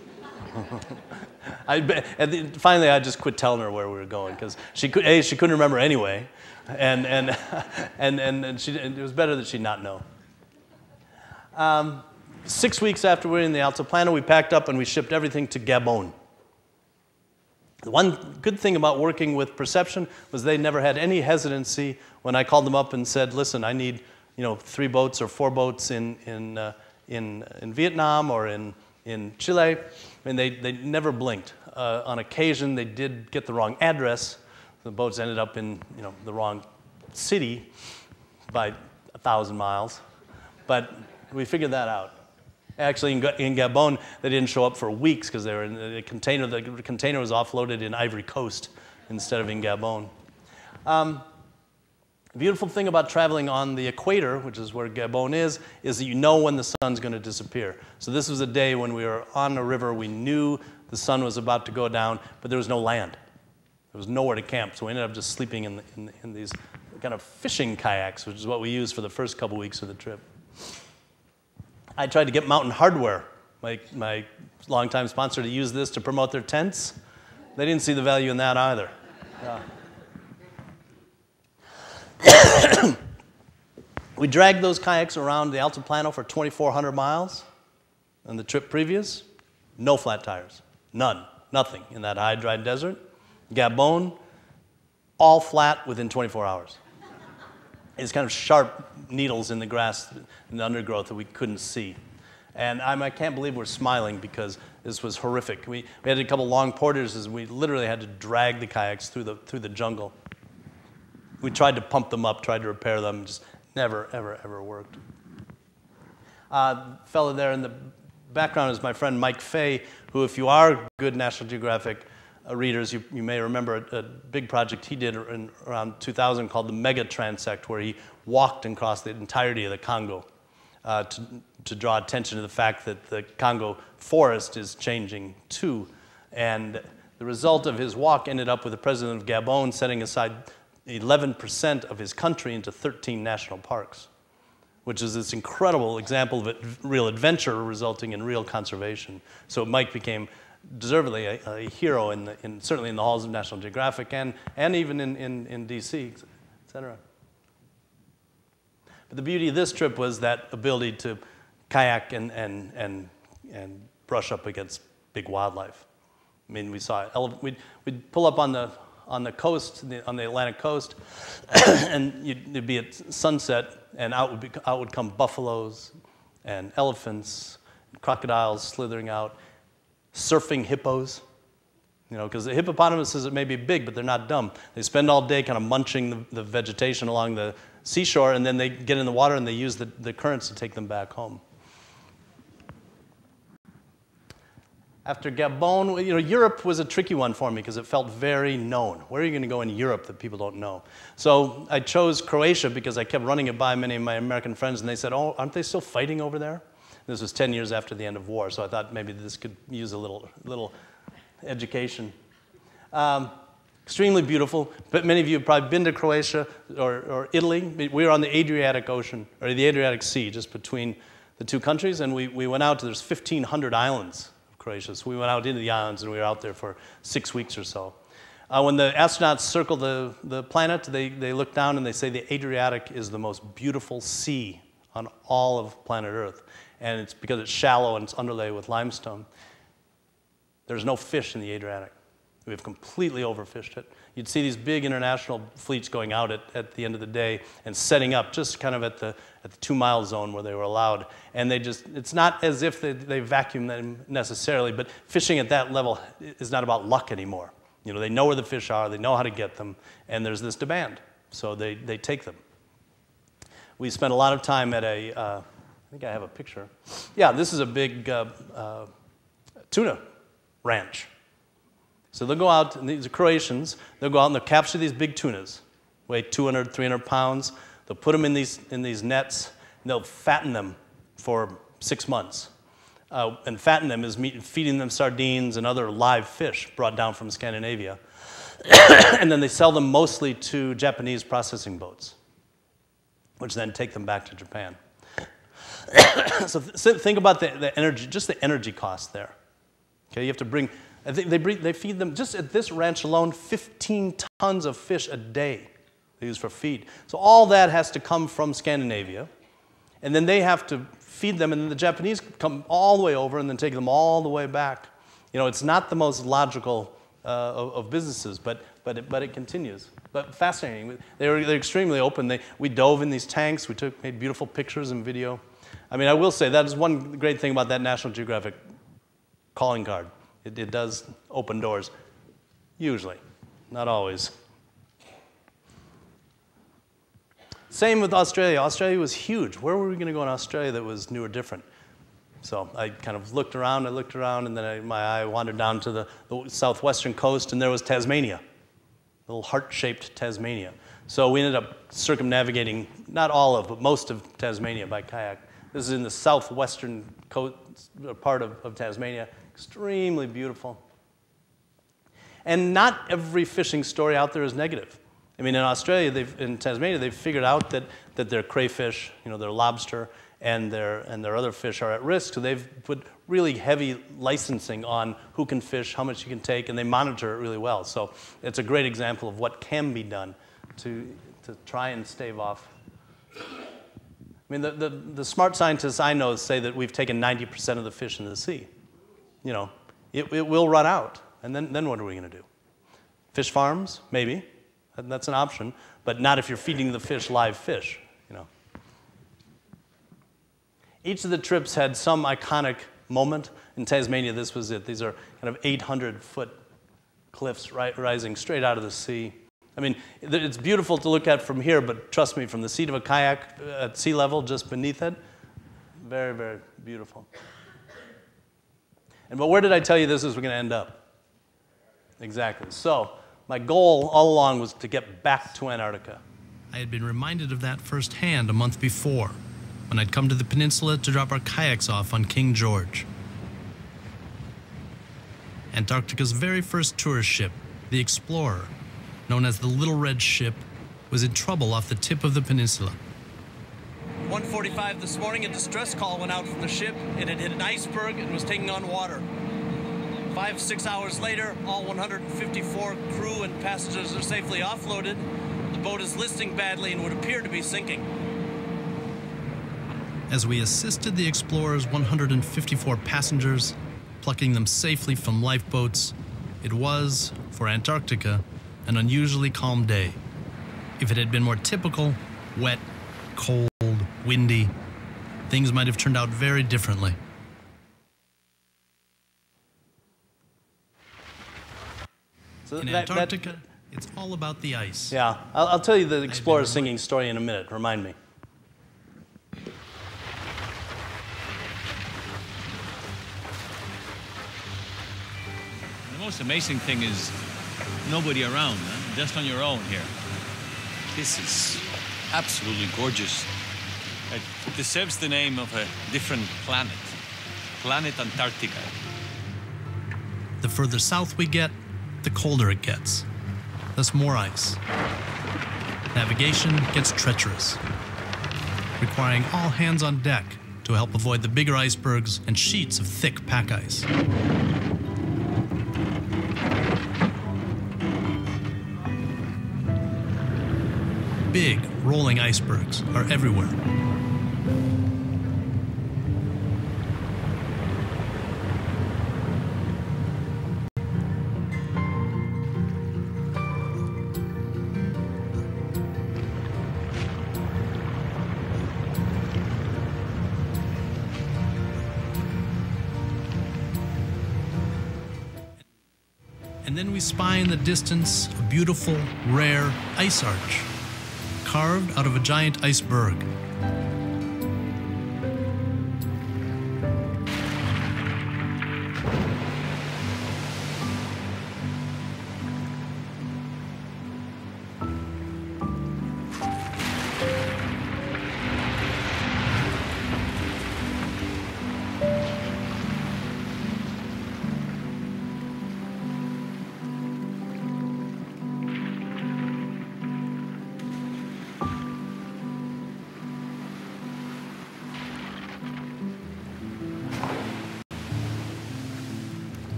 I, and the, finally, I just quit telling her where we were going because she could, A, she couldn't remember anyway, and, and, and, and, and she, it was better that she not know. Um, six weeks after we were in the Altiplano, we packed up and we shipped everything to Gabon. The one good thing about working with Perception was they never had any hesitancy when I called them up and said, listen, I need you know, three boats or four boats in, in, uh, in, in Vietnam or in, in Chile, and they, they never blinked. Uh, on occasion, they did get the wrong address. The boats ended up in you know, the wrong city by a thousand miles, but we figured that out. Actually, in, in Gabon, they didn't show up for weeks because they were in the container. The container was offloaded in Ivory Coast instead of in Gabon. Um, the beautiful thing about traveling on the equator, which is where Gabon is, is that you know when the sun's going to disappear. So this was a day when we were on a river. We knew the sun was about to go down, but there was no land. There was nowhere to camp, so we ended up just sleeping in, the, in, in these kind of fishing kayaks, which is what we used for the first couple weeks of the trip. I tried to get Mountain Hardware, my, my longtime sponsor, to use this to promote their tents. They didn't see the value in that either. Yeah. We dragged those kayaks around the Altiplano for twenty-four hundred miles. And the trip previous, no flat tires. None. Nothing in that high, dry desert. Gabon, all flat within twenty-four hours. It's kind of sharp needles in the grass and the undergrowth that we couldn't see. And I'm, I can't believe we're smiling because this was horrific. We, we had a couple long portages and we literally had to drag the kayaks through the, through the jungle. We tried to pump them up, tried to repair them, just never, ever, ever worked. Uh, fellow there in the background is my friend Mike Fay, who, if you are good National Geographic Uh, readers, you, you may remember a, a big project he did in, around two thousand called the Mega Transect, where he walked across the entirety of the Congo uh, to, to draw attention to the fact that the Congo forest is changing too. And the result of his walk ended up with the president of Gabon setting aside eleven percent of his country into thirteen national parks, which is this incredible example of it, real adventure resulting in real conservation. So Mike became deservedly a, a hero, in, the, in certainly in the halls of National Geographic and, and even in, in, in D C, et cetera. But the beauty of this trip was that ability to kayak and, and, and, and brush up against big wildlife. I mean, we saw, we'd, we'd pull up on the, on the coast, on the Atlantic coast, and you'd, you'd be at sunset, and out would, be, out would come buffaloes and elephants, and crocodiles slithering out, surfing hippos, you know, because the hippopotamuses may be big, but they're not dumb. They spend all day kind of munching the, the vegetation along the seashore, and then they get in the water and they use the, the currents to take them back home. After Gabon, you know, Europe was a tricky one for me because it felt very known. Where are you going to go in Europe that people don't know? So I chose Croatia because I kept running it by many of my American friends, and they said, oh, aren't they still fighting over there? This was ten years after the end of war, so I thought maybe this could use a little, little education. Um, extremely beautiful, but many of you have probably been to Croatia or, or Italy. We were on the Adriatic Ocean, or the Adriatic Sea, just between the two countries, and we, we went out to, there's fifteen hundred islands of Croatia, so we went out into the islands, and we were out there for six weeks or so. Uh, when the astronauts circle the, the planet, they, they look down and they say the Adriatic is the most beautiful sea on all of planet Earth. And it's because it's shallow and it's underlaid with limestone. There's no fish in the Adriatic. We've completely overfished it. You'd see these big international fleets going out at, at the end of the day and setting up just kind of at the, at the two-mile zone where they were allowed. And they just, it's not as if they, they vacuum them necessarily, but fishing at that level is not about luck anymore. You know, they know where the fish are, they know how to get them, and there's this demand. So they, they take them. We spent a lot of time at a, uh, I think I have a picture. Yeah, this is a big uh, uh, tuna ranch. So they'll go out, and these are Croatians, they'll go out and they'll capture these big tunas, weigh two hundred, three hundred pounds. They'll put them in these, in these nets, and they'll fatten them for six months. Uh, and fatten them is meat, feeding them sardines and other live fish brought down from Scandinavia. And then they sell them mostly to Japanese processing boats, which then take them back to Japan. So th think about the, the energy, just the energy cost there. Okay, you have to bring, I think they, bring, they feed them, just at this ranch alone, fifteen tons of fish a day they use for feed. So all that has to come from Scandinavia, and then they have to feed them, and then the Japanese come all the way over and then take them all the way back. You know, it's not the most logical uh, of, of businesses, but, but, it, but it continues. But fascinating. They were, they're extremely open. They, we dove in these tanks. We took, made beautiful pictures and video. I mean, I will say that is one great thing about that National Geographic calling card. It, it does open doors, usually, not always. Same with Australia. Australia was huge. Where were we going to go in Australia that was new or different? So I kind of looked around, I looked around, and then I, my eye wandered down to the, the southwestern coast, and there was Tasmania, little heart-shaped Tasmania. So we ended up circumnavigating, not all of, but most of Tasmania by kayak. This is in the southwestern coast, part of, of Tasmania. Extremely beautiful. And not every fishing story out there is negative. I mean, in Australia, they've, in Tasmania, they've figured out that, that their crayfish, you know, their lobster, and their, and their other fish are at risk. So they've put really heavy licensing on who can fish, how much you can take, and they monitor it really well. So it's a great example of what can be done to, to try and stave off. I mean, the, the, the smart scientists I know say that we've taken ninety percent of the fish in the sea. You know, it, it will run out, and then, then what are we going to do? Fish farms? Maybe. That's an option, but not if you're feeding the fish live fish, you know. Each of the trips had some iconic moment. In Tasmania, this was it. These are kind of eight hundred foot cliffs ri rising straight out of the sea. I mean, it's beautiful to look at from here, but trust me, from the seat of a kayak at sea level, just beneath it, very, very beautiful. And but where did I tell you this is going to end up? Exactly. So my goal all along was to get back to Antarctica. I had been reminded of that firsthand a month before, when I'd come to the peninsula to drop our kayaks off on King George. Antarctica's very first tourist ship, the Explorer, known as the Little Red Ship, was in trouble off the tip of the peninsula. one forty-five this morning, a distress call went out from the ship. It had hit an iceberg and was taking on water. Five, six hours later, all one hundred fifty-four crew and passengers are safely offloaded. The boat is listing badly and would appear to be sinking. As we assisted the Explorer's one hundred fifty-four passengers, plucking them safely from lifeboats, it was, for Antarctica, an unusually calm day. If it had been more typical, wet, cold, windy, things might have turned out very differently. So In that, Antarctica, that, it's all about the ice. yeah, I'll, I'll tell you the Explorer singing story in a minute. Remind me. The most amazing thing is nobody around, huh? Just on your own here. This is absolutely gorgeous. It deserves the name of a different planet. Planet Antarctica. The further south we get, the colder it gets. Thus more ice. Navigation gets treacherous, requiring all hands on deck to help avoid the bigger icebergs and sheets of thick pack ice. Big, rolling icebergs are everywhere. And then we spy in the distance a beautiful, rare ice arch, carved out of a giant iceberg.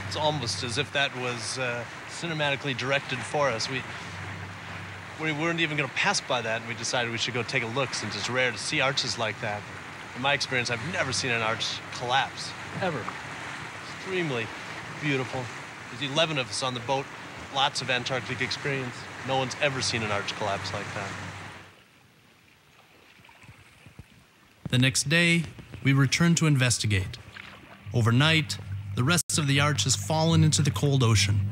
It's almost as if that was uh, cinematically directed for us. We, we weren't even going to pass by that, and we decided we should go take a look since it's rare to see arches like that. In my experience, I've never seen an arch collapse, ever. Extremely beautiful. There's eleven of us on the boat, lots of Antarctic experience. No one's ever seen an arch collapse like that. The next day, we returned to investigate. Overnight, the rest of the arch has fallen into the cold ocean.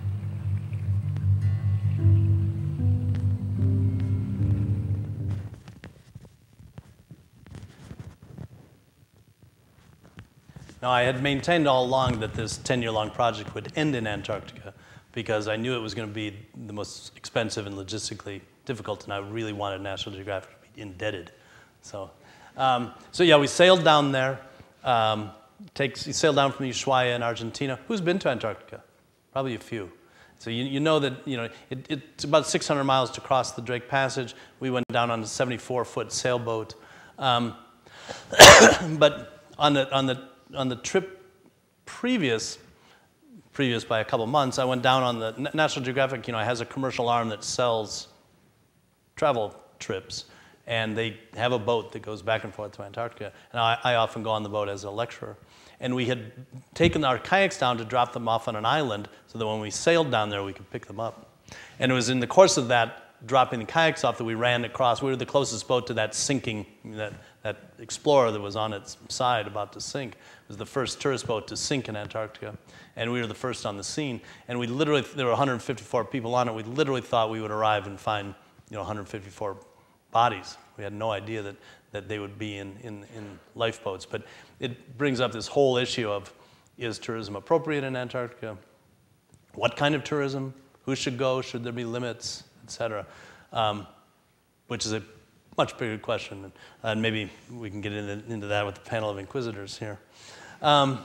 Now, I had maintained all along that this ten-year-long project would end in Antarctica because I knew it was going to be the most expensive and logistically difficult, and I really wanted National Geographic to be indebted. So, um, so yeah, we sailed down there. Um, takes, you sail down from Ushuaia in Argentina. Who's been to Antarctica? Probably a few. So you, you know that you know it, it's about six hundred miles to cross the Drake Passage. We went down on a seventy-four foot sailboat. Um, but on the, on the On the trip previous, previous by a couple months, I went down on the National Geographic. You know, has a commercial arm that sells travel trips, and they have a boat that goes back and forth to Antarctica. And I, I often go on the boat as a lecturer. And we had taken our kayaks down to drop them off on an island, so that when we sailed down there, we could pick them up. And it was in the course of that dropping the kayaks off that we ran across. We were the closest boat to that sinking, that, that explorer that was on its side about to sink. It was the first tourist boat to sink in Antarctica, and we were the first on the scene. And we literally, there were one hundred fifty-four people on it. We literally thought we would arrive and find, you know, one hundred fifty-four bodies. We had no idea that, that they would be in, in, in lifeboats. But it brings up this whole issue of, is tourism appropriate in Antarctica? What kind of tourism? Who should go? Should there be limits, et cetera? Um, which is a much bigger question, and, and maybe we can get into, into that with the panel of inquisitors here. Um,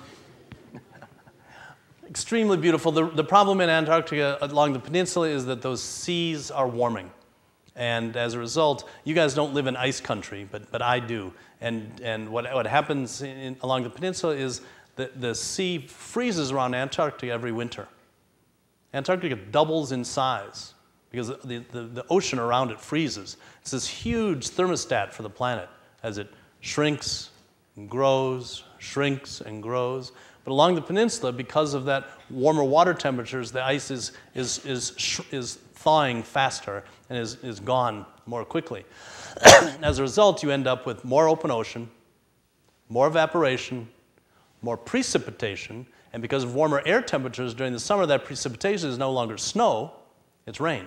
extremely beautiful. The, the problem in Antarctica along the peninsula is that those seas are warming. And as a result, you guys don't live in ice country, but, but I do. And, and what, what happens in, along the peninsula is that the sea freezes around Antarctica every winter. Antarctica doubles in size because the, the, the ocean around it freezes. It's this huge thermostat for the planet as it shrinks and grows, shrinks and grows. But along the peninsula, because of that warmer water temperatures, the ice is, is, is, is thawing faster and is, is gone more quickly. As a result, you end up with more open ocean, more evaporation, more precipitation, and because of warmer air temperatures during the summer, that precipitation is no longer snow, it's rain.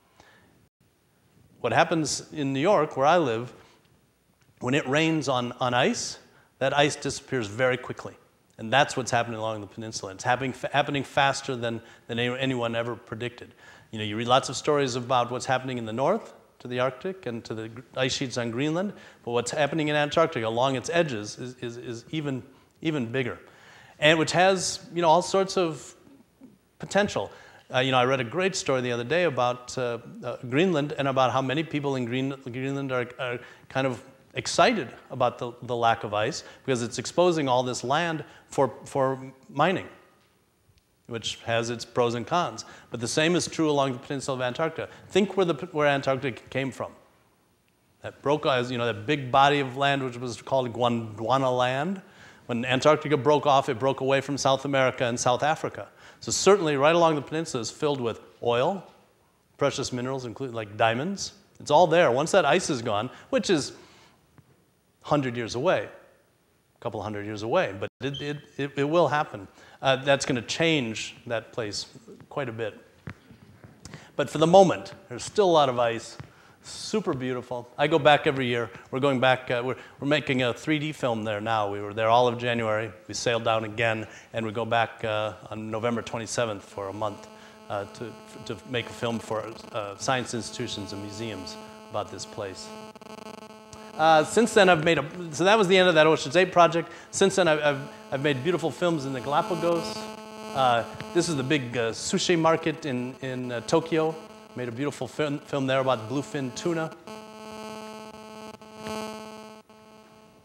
What happens in New York, where I live, when it rains on, on ice, that ice disappears very quickly. And that's what's happening along the peninsula. It's happening, happening faster than, than anyone ever predicted. You know, you read lots of stories about what's happening in the north, to the Arctic, and to the ice sheets on Greenland, but what's happening in Antarctica along its edges is, is, is even, even bigger. And which has, you know, all sorts of potential. Uh, you know, I read a great story the other day about uh, uh, Greenland and about how many people in Green, Greenland are, are kind of excited about the, the lack of ice because it's exposing all this land for, for mining, which has its pros and cons. But the same is true along the peninsula of Antarctica. Think where, the, where Antarctica came from. That broke, you know, that big body of land which was called Gondwana land. When Antarctica broke off, it broke away from South America and South Africa. So certainly right along the peninsula is filled with oil, precious minerals, including like diamonds. It's all there. Once that ice is gone, which is one hundred years away, a couple hundred years away, but it, it, it, it will happen. Uh, that's going to change that place quite a bit. But for the moment, there's still a lot of ice. Super beautiful. I go back every year. We're going back, uh, we're, we're making a three D film there now. We were there all of January. We sailed down again, and we go back uh, on November twenty-seventh for a month uh, to, to make a film for uh, science institutions and museums about this place. Uh, since then, I've made a, so that was the end of that Ocean's eight project. Since then, I've, I've, I've made beautiful films in the Galapagos. Uh, this is the big uh, sushi market in, in uh, Tokyo. Made a beautiful film, film there about bluefin tuna.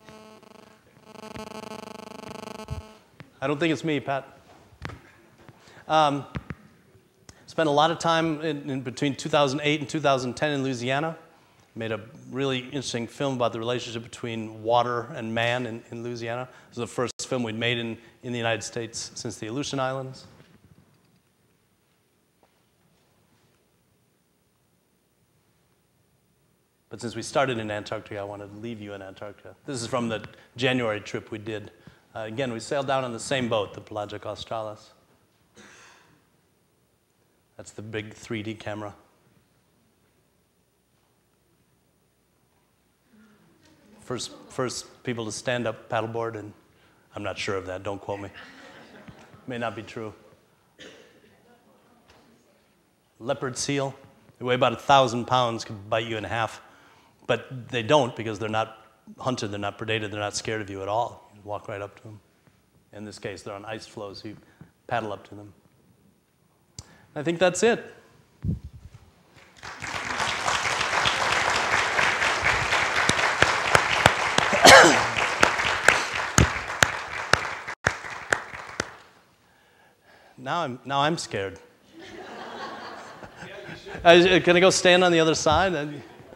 I don't think it's me, Pat. Um, spent a lot of time in, in between two thousand eight and two thousand ten in Louisiana. Made a really interesting film about the relationship between water and man in, in Louisiana. It was the first film we'd made in, in the United States since the Aleutian Islands. But since we started in Antarctica, I wanted to leave you in Antarctica. This is from the January trip we did. Uh, again, we sailed down on the same boat, the Pelagic Australis. That's the big three D camera. First, first people to stand up paddleboard, and I'm not sure of that, don't quote me. May not be true. Leopard seal, they weigh about a thousand pounds, could bite you in half. But they don't because they're not hunted, they're not predated, they're not scared of you at all. You walk right up to them. In this case, they're on ice floes, so you paddle up to them. I think that's it. Now I'm, now I'm scared. uh, can I go stand on the other side? Feel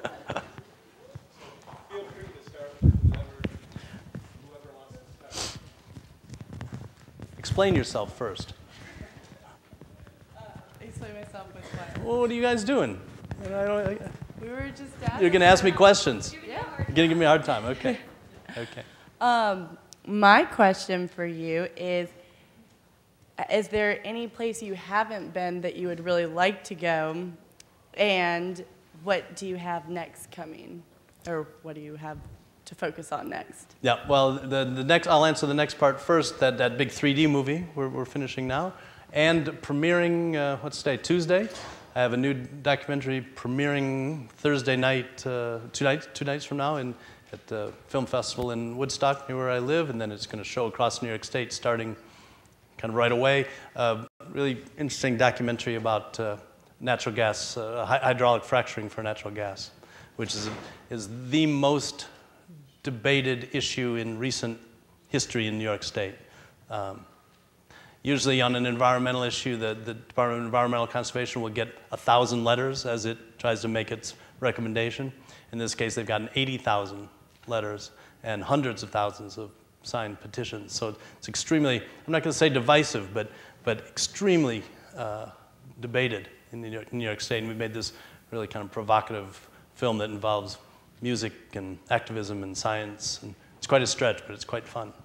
free to start with whoever, whoever wants to start. Explain yourself first. Uh, explain myself with what? Well, what are you guys doing? I don't, I, We were just asking. you're going to ask me questions. Yeah. You're going to give me a hard time. Okay. Okay. Um, my question for you is, is there any place you haven't been that you would really like to go? And what do you have next coming? Or what do you have to focus on next? Yeah, well, the, the next, I'll answer the next part first, that, that big three D movie we're, we're finishing now. And premiering, uh, what's today, Tuesday? I have a new documentary premiering Thursday night, uh, two, nights, two nights from now in, at the film festival in Woodstock, near where I live, and then it's going to show across New York State starting kind of right away. Uh, really interesting documentary about uh, natural gas, uh, hydraulic fracturing for natural gas, which is, is the most debated issue in recent history in New York State. Um, usually on an environmental issue, the, the Department of Environmental Conservation will get a thousand letters as it tries to make its recommendation. In this case, they've gotten eighty thousand letters and hundreds of thousands of signed petitions. So it's extremely, I'm not going to say divisive, but, but extremely uh, debated in New York, New York State. And we made this really kind of provocative film that involves music and activism and science. And it's quite a stretch, but it's quite fun.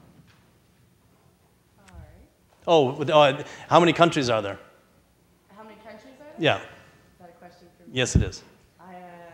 All right. Oh, uh, how many countries are there? How many countries are there? Yeah. Is that a question for me? Yes, it is. I, uh,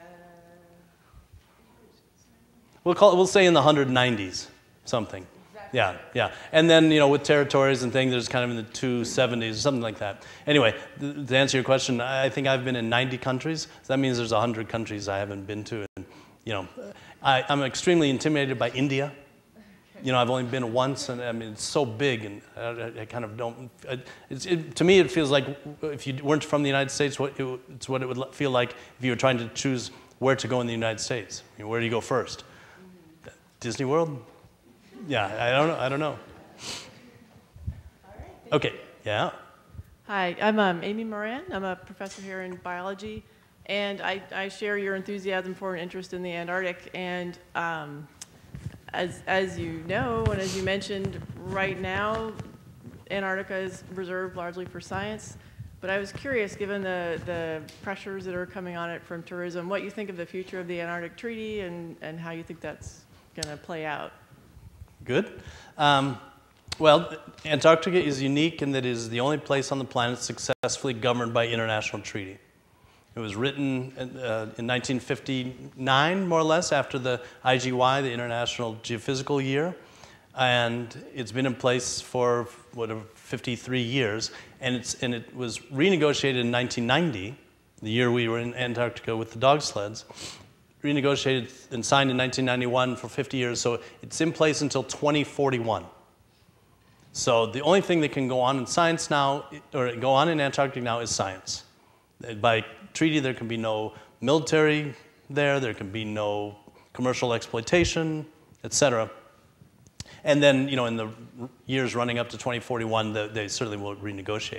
We'll call it, we'll say in the one hundred nineties, something. Exactly. Yeah, yeah. And then, you know, with territories and things, there's kind of in the two seventies or something like that. Anyway, th to answer your question, I think I've been in ninety countries. So that means there's one hundred countries I haven't been to. And, you know, I, I'm extremely intimidated by India. You know, I've only been once, and I mean, it's so big, and I, I kind of don't, it's, it, to me, it feels like if you weren't from the United States, what it, it's what it would feel like if you were trying to choose where to go in the United States. I mean, where do you go first? Mm-hmm. Disney World? Yeah, I don't know, I don't know. all right. Okay, yeah. Hi, I'm um, Amy Moran. I'm a professor here in biology, and I, I share your enthusiasm for and interest in the Antarctic. And um, as, as you know, and as you mentioned, right now, Antarctica is reserved largely for science. But I was curious, given the, the pressures that are coming on it from tourism, what you think of the future of the Antarctic Treaty and, and how you think that's going to play out. Good. Um, well, Antarctica is unique in that it is the only place on the planet successfully governed by international treaty. It was written uh, in nineteen fifty-nine, more or less, after the I G Y, the International Geophysical Year. And it's been in place for, whatever, fifty-three years. And, it's, and it was renegotiated in nineteen ninety, the year we were in Antarctica with the dog sleds. Renegotiated and signed in nineteen ninety-one for fifty years, so it's in place until twenty forty-one. So the only thing that can go on in science now, or go on in Antarctica now, is science. By treaty, there can be no military there, there can be no commercial exploitation, et cetera. And then, you know, in the years running up to twenty forty-one, they certainly will renegotiate.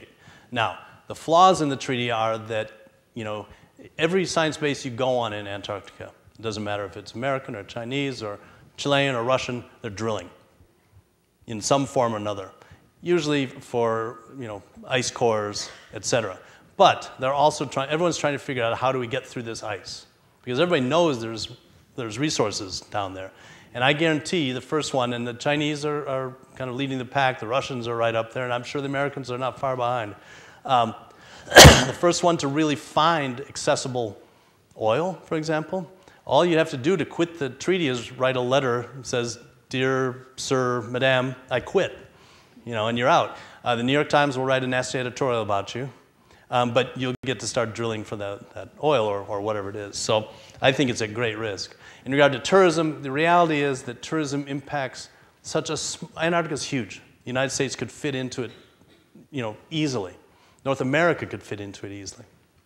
Now, the flaws in the treaty are that, you know, every science base you go on in Antarctica, it doesn't matter if it's American or Chinese or Chilean or Russian, they're drilling in some form or another, usually for, you know, ice cores, et cetera. But they're also trying, everyone's trying to figure out how do we get through this ice? Because everybody knows there's, there's resources down there. And I guarantee the first one, and the Chinese are, are kind of leading the pack, the Russians are right up there, and I'm sure the Americans are not far behind. Um, the first one to really find accessible oil, for example, all you have to do to quit the treaty is write a letter that says, "Dear Sir, Madame, I quit," you know, and you're out. Uh, the New York Times will write a nasty editorial about you, um, but you'll get to start drilling for that, that oil or, or whatever it is. So I think it's a great risk. In regard to tourism, the reality is that tourism impacts such a, Antarctica is huge. The United States could fit into it, you know, easily. North America could fit into it easily.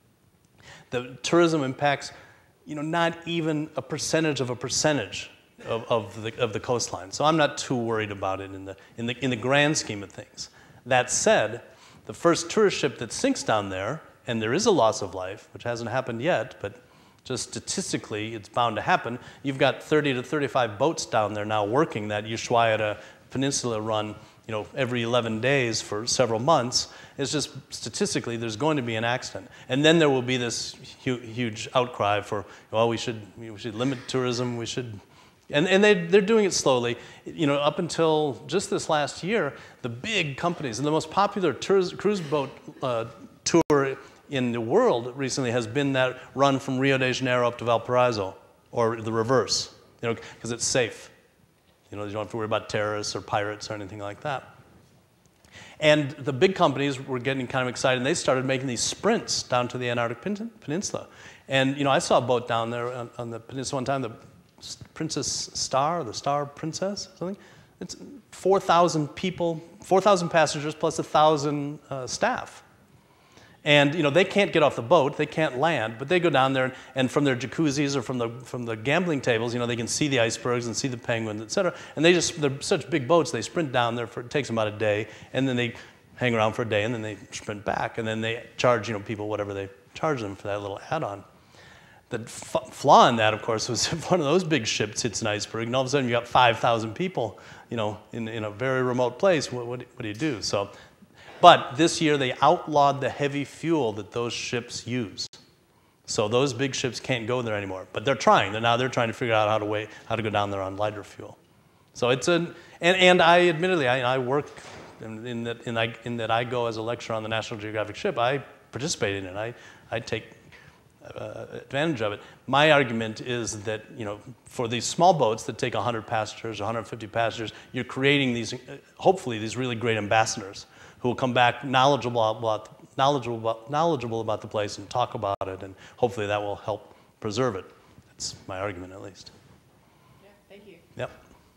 The tourism impacts, you know, not even a percentage of a percentage of, of, the, of the coastline. So I'm not too worried about it in the, in, the, in the grand scheme of things. That said, the first tourist ship that sinks down there, and there is a loss of life, which hasn't happened yet, but just statistically it's bound to happen. You've got thirty to thirty-five boats down there now working that Ushuaia Peninsula run, you know, every eleven days for several months. It's just statistically there's going to be an accident. And then there will be this hu huge outcry for, well, we should, we should limit tourism, we should, and, and they, they're doing it slowly. You know, up until just this last year, the big companies, and the most popular tours, cruise boat uh, tour in the world recently has been that run from Rio de Janeiro up to Valparaiso, or the reverse, you know, because it's safe. You know, you don't have to worry about terrorists or pirates or anything like that. And the big companies were getting kind of excited, and they started making these sprints down to the Antarctic Peninsula. And, you know, I saw a boat down there on, on the peninsula one time, the Princess Star, the Star Princess, something. It's four thousand people, four thousand passengers plus one thousand uh, staff. And, you know, they can't get off the boat, they can't land, but they go down there, and, and from their jacuzzis or from the, from the gambling tables, you know, they can see the icebergs and see the penguins, et cetera. And they just, they're such big boats, they sprint down there for, it takes them about a day, and then they hang around for a day, and then they sprint back, and then they charge, you know, people whatever they charge them for that little add-on. The f flaw in that, of course, was if one of those big ships hits an iceberg, and all of a sudden you got five thousand people, you know, in, in a very remote place, what, what, what do you do? So. But this year they outlawed the heavy fuel that those ships use. So those big ships can't go there anymore. But they're trying. They're now they're trying to figure out how to wait, how to go down there on lighter fuel. So it's an and, and I admittedly I, I work in, in that in, I, in that I go as a lecturer on the National Geographic ship. I participate in it. I I take uh, advantage of it. My argument is that, you know, for these small boats that take one hundred passengers, one hundred fifty passengers, you're creating these hopefully these really great ambassadors who will come back knowledgeable about, knowledgeable, about, knowledgeable about the place and talk about it, and hopefully that will help preserve it. That's my argument, at least. Yeah, thank you. Yep.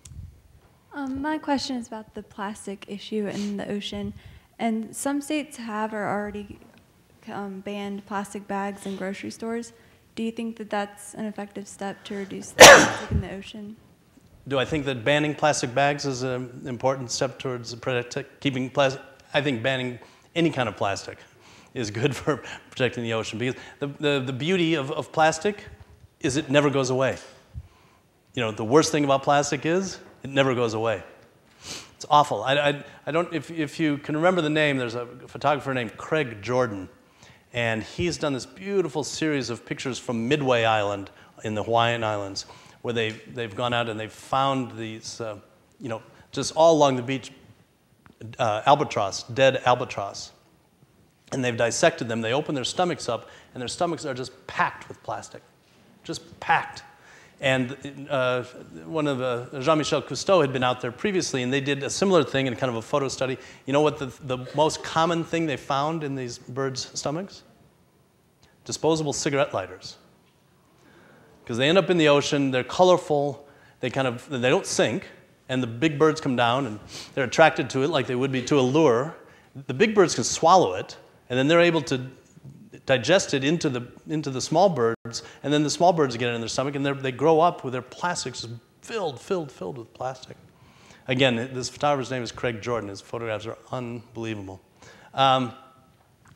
Um, my question is about the plastic issue in the ocean. And some states have or already um, banned plastic bags in grocery stores. Do you think that that's an effective step to reduce the plastic in the ocean? Do I think that banning plastic bags is an important step towards protect, keeping plastic? I think banning any kind of plastic is good for protecting the ocean, because the, the, the beauty of, of plastic is it never goes away. You know, the worst thing about plastic is it never goes away. It's awful. I, I, I don't, if, if you can remember the name, there's a photographer named Craig Jordan, and he's done this beautiful series of pictures from Midway Island in the Hawaiian Islands, where they, they've gone out and they've found these, uh, you know, just all along the beach, uh, albatross, dead albatross. And they've dissected them. They open their stomachs up, and their stomachs are just packed with plastic, just packed. And uh, one of the, Jean-Michel Cousteau had been out there previously, and they did a similar thing in kind of a photo study. You know what the, the most common thing they found in these birds' stomachs? Disposable cigarette lighters. Because they end up in the ocean, they're colorful, they kind of, they don't sink, and the big birds come down, and they're attracted to it like they would be to a lure. The big birds can swallow it, and then they're able to digest it into the, into the small birds, and then the small birds get it in their stomach, and they grow up with their plastics just filled, filled, filled with plastic. Again, this photographer's name is Craig Jordan. His photographs are unbelievable. Um,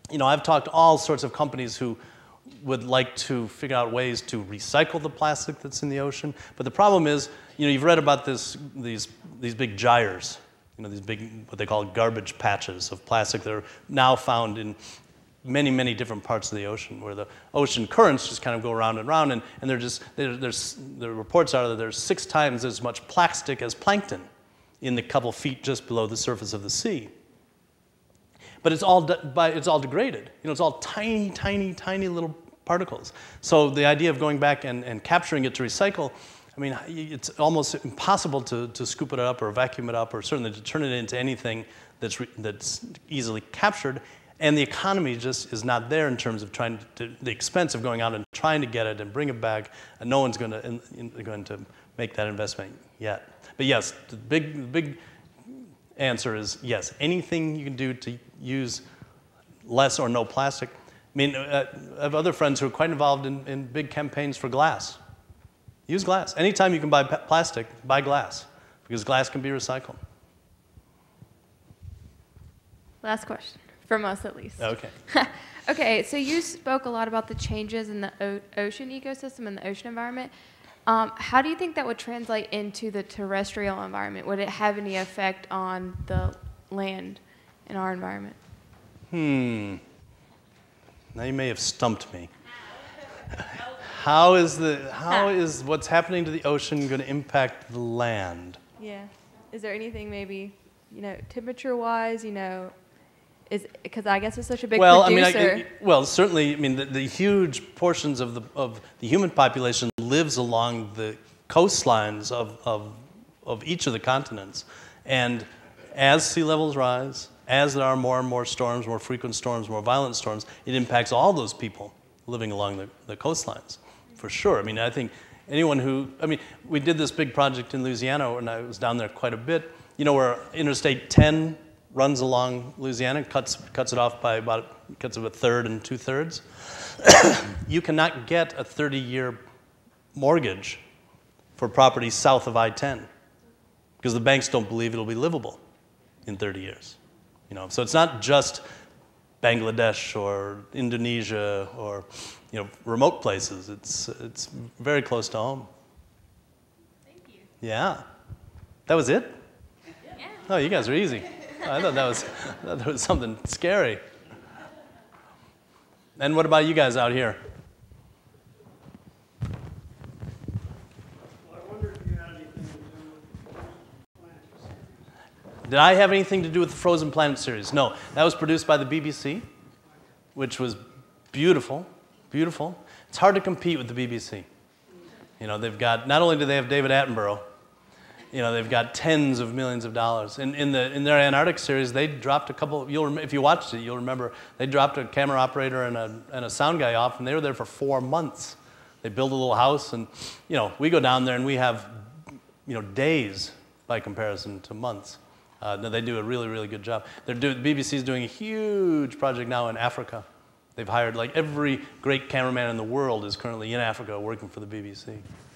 you know, I've talked to all sorts of companies who would like to figure out ways to recycle the plastic that's in the ocean. But the problem is, you know, you've read about this, these, these big gyres, you know, these big, what they call garbage patches of plastic that are now found in many, many different parts of the ocean, where the ocean currents just kind of go around and around, and, and they're just, they're, there's, the reports are that there's six times as much plastic as plankton in the couple feet just below the surface of the sea. But it's all, de- by, it's all degraded. You know, it's all tiny, tiny, tiny little particles. So the idea of going back and, and capturing it to recycle, I mean, it's almost impossible to, to scoop it up or vacuum it up, or certainly to turn it into anything that's, re- that's easily captured. And the economy just is not there in terms of trying to, the expense of going out and trying to get it and bring it back, and no one's going to, in, in, going to make that investment yet. But yes, the big, the big answer is yes, anything you can do to use less or no plastic. I mean, uh, I have other friends who are quite involved in, in big campaigns for glass. Use glass. Anytime you can buy p- plastic, buy glass, because glass can be recycled. Last question. From us, at least. Okay. Okay, so you spoke a lot about the changes in the o- ocean ecosystem and the ocean environment. Um, how do you think that would translate into the terrestrial environment? Would it have any effect on the land in our environment? Hmm. Now you may have stumped me. How is the how is what's happening to the ocean going to impact the land? Yeah. Is there anything maybe, you know, temperature-wise, you know, is because I guess it's such a big well, producer. I mean, I, well, certainly, I mean, the, the huge portions of the of the human population lives along the coastlines of, of of each of the continents, and as sea levels rise, as there are more and more storms, more frequent storms, more violent storms, it impacts all those people living along the, the coastlines, for sure. I mean, I think anyone who, I mean, we did this big project in Louisiana, and I was down there quite a bit. You know, where Interstate ten runs along Louisiana, cuts cuts it off by about, cuts it a third and two thirds. You cannot get a thirty-year mortgage for property south of I ten because the banks don't believe it'll be livable in thirty years. You know, so it's not just Bangladesh or Indonesia or, you know, remote places. It's it's very close to home. Thank you. Yeah, that was it. Yeah. Oh, you guys are easy. I thought that was, I thought that was something scary. And what about you guys out here? Well, I wonder if you had anything to do with the Planet. Did I have anything to do with the Frozen Planet series? No, that was produced by the B B C, which was beautiful, beautiful. It's hard to compete with the B B C. You know, they've got, not only do they have David Attenborough, you know, they've got tens of millions of dollars. In, in, the, in their Antarctic series, they dropped a couple, you'll, if you watched it, you'll remember, they dropped a camera operator and a, and a sound guy off, and they were there for four months. They built a little house, and, you know, we go down there and we have, you know, days by comparison to months. Uh, they do a really, really good job. They're do, the B B C is doing a huge project now in Africa. They've hired, like, every great cameraman in the world is currently in Africa working for the B B C.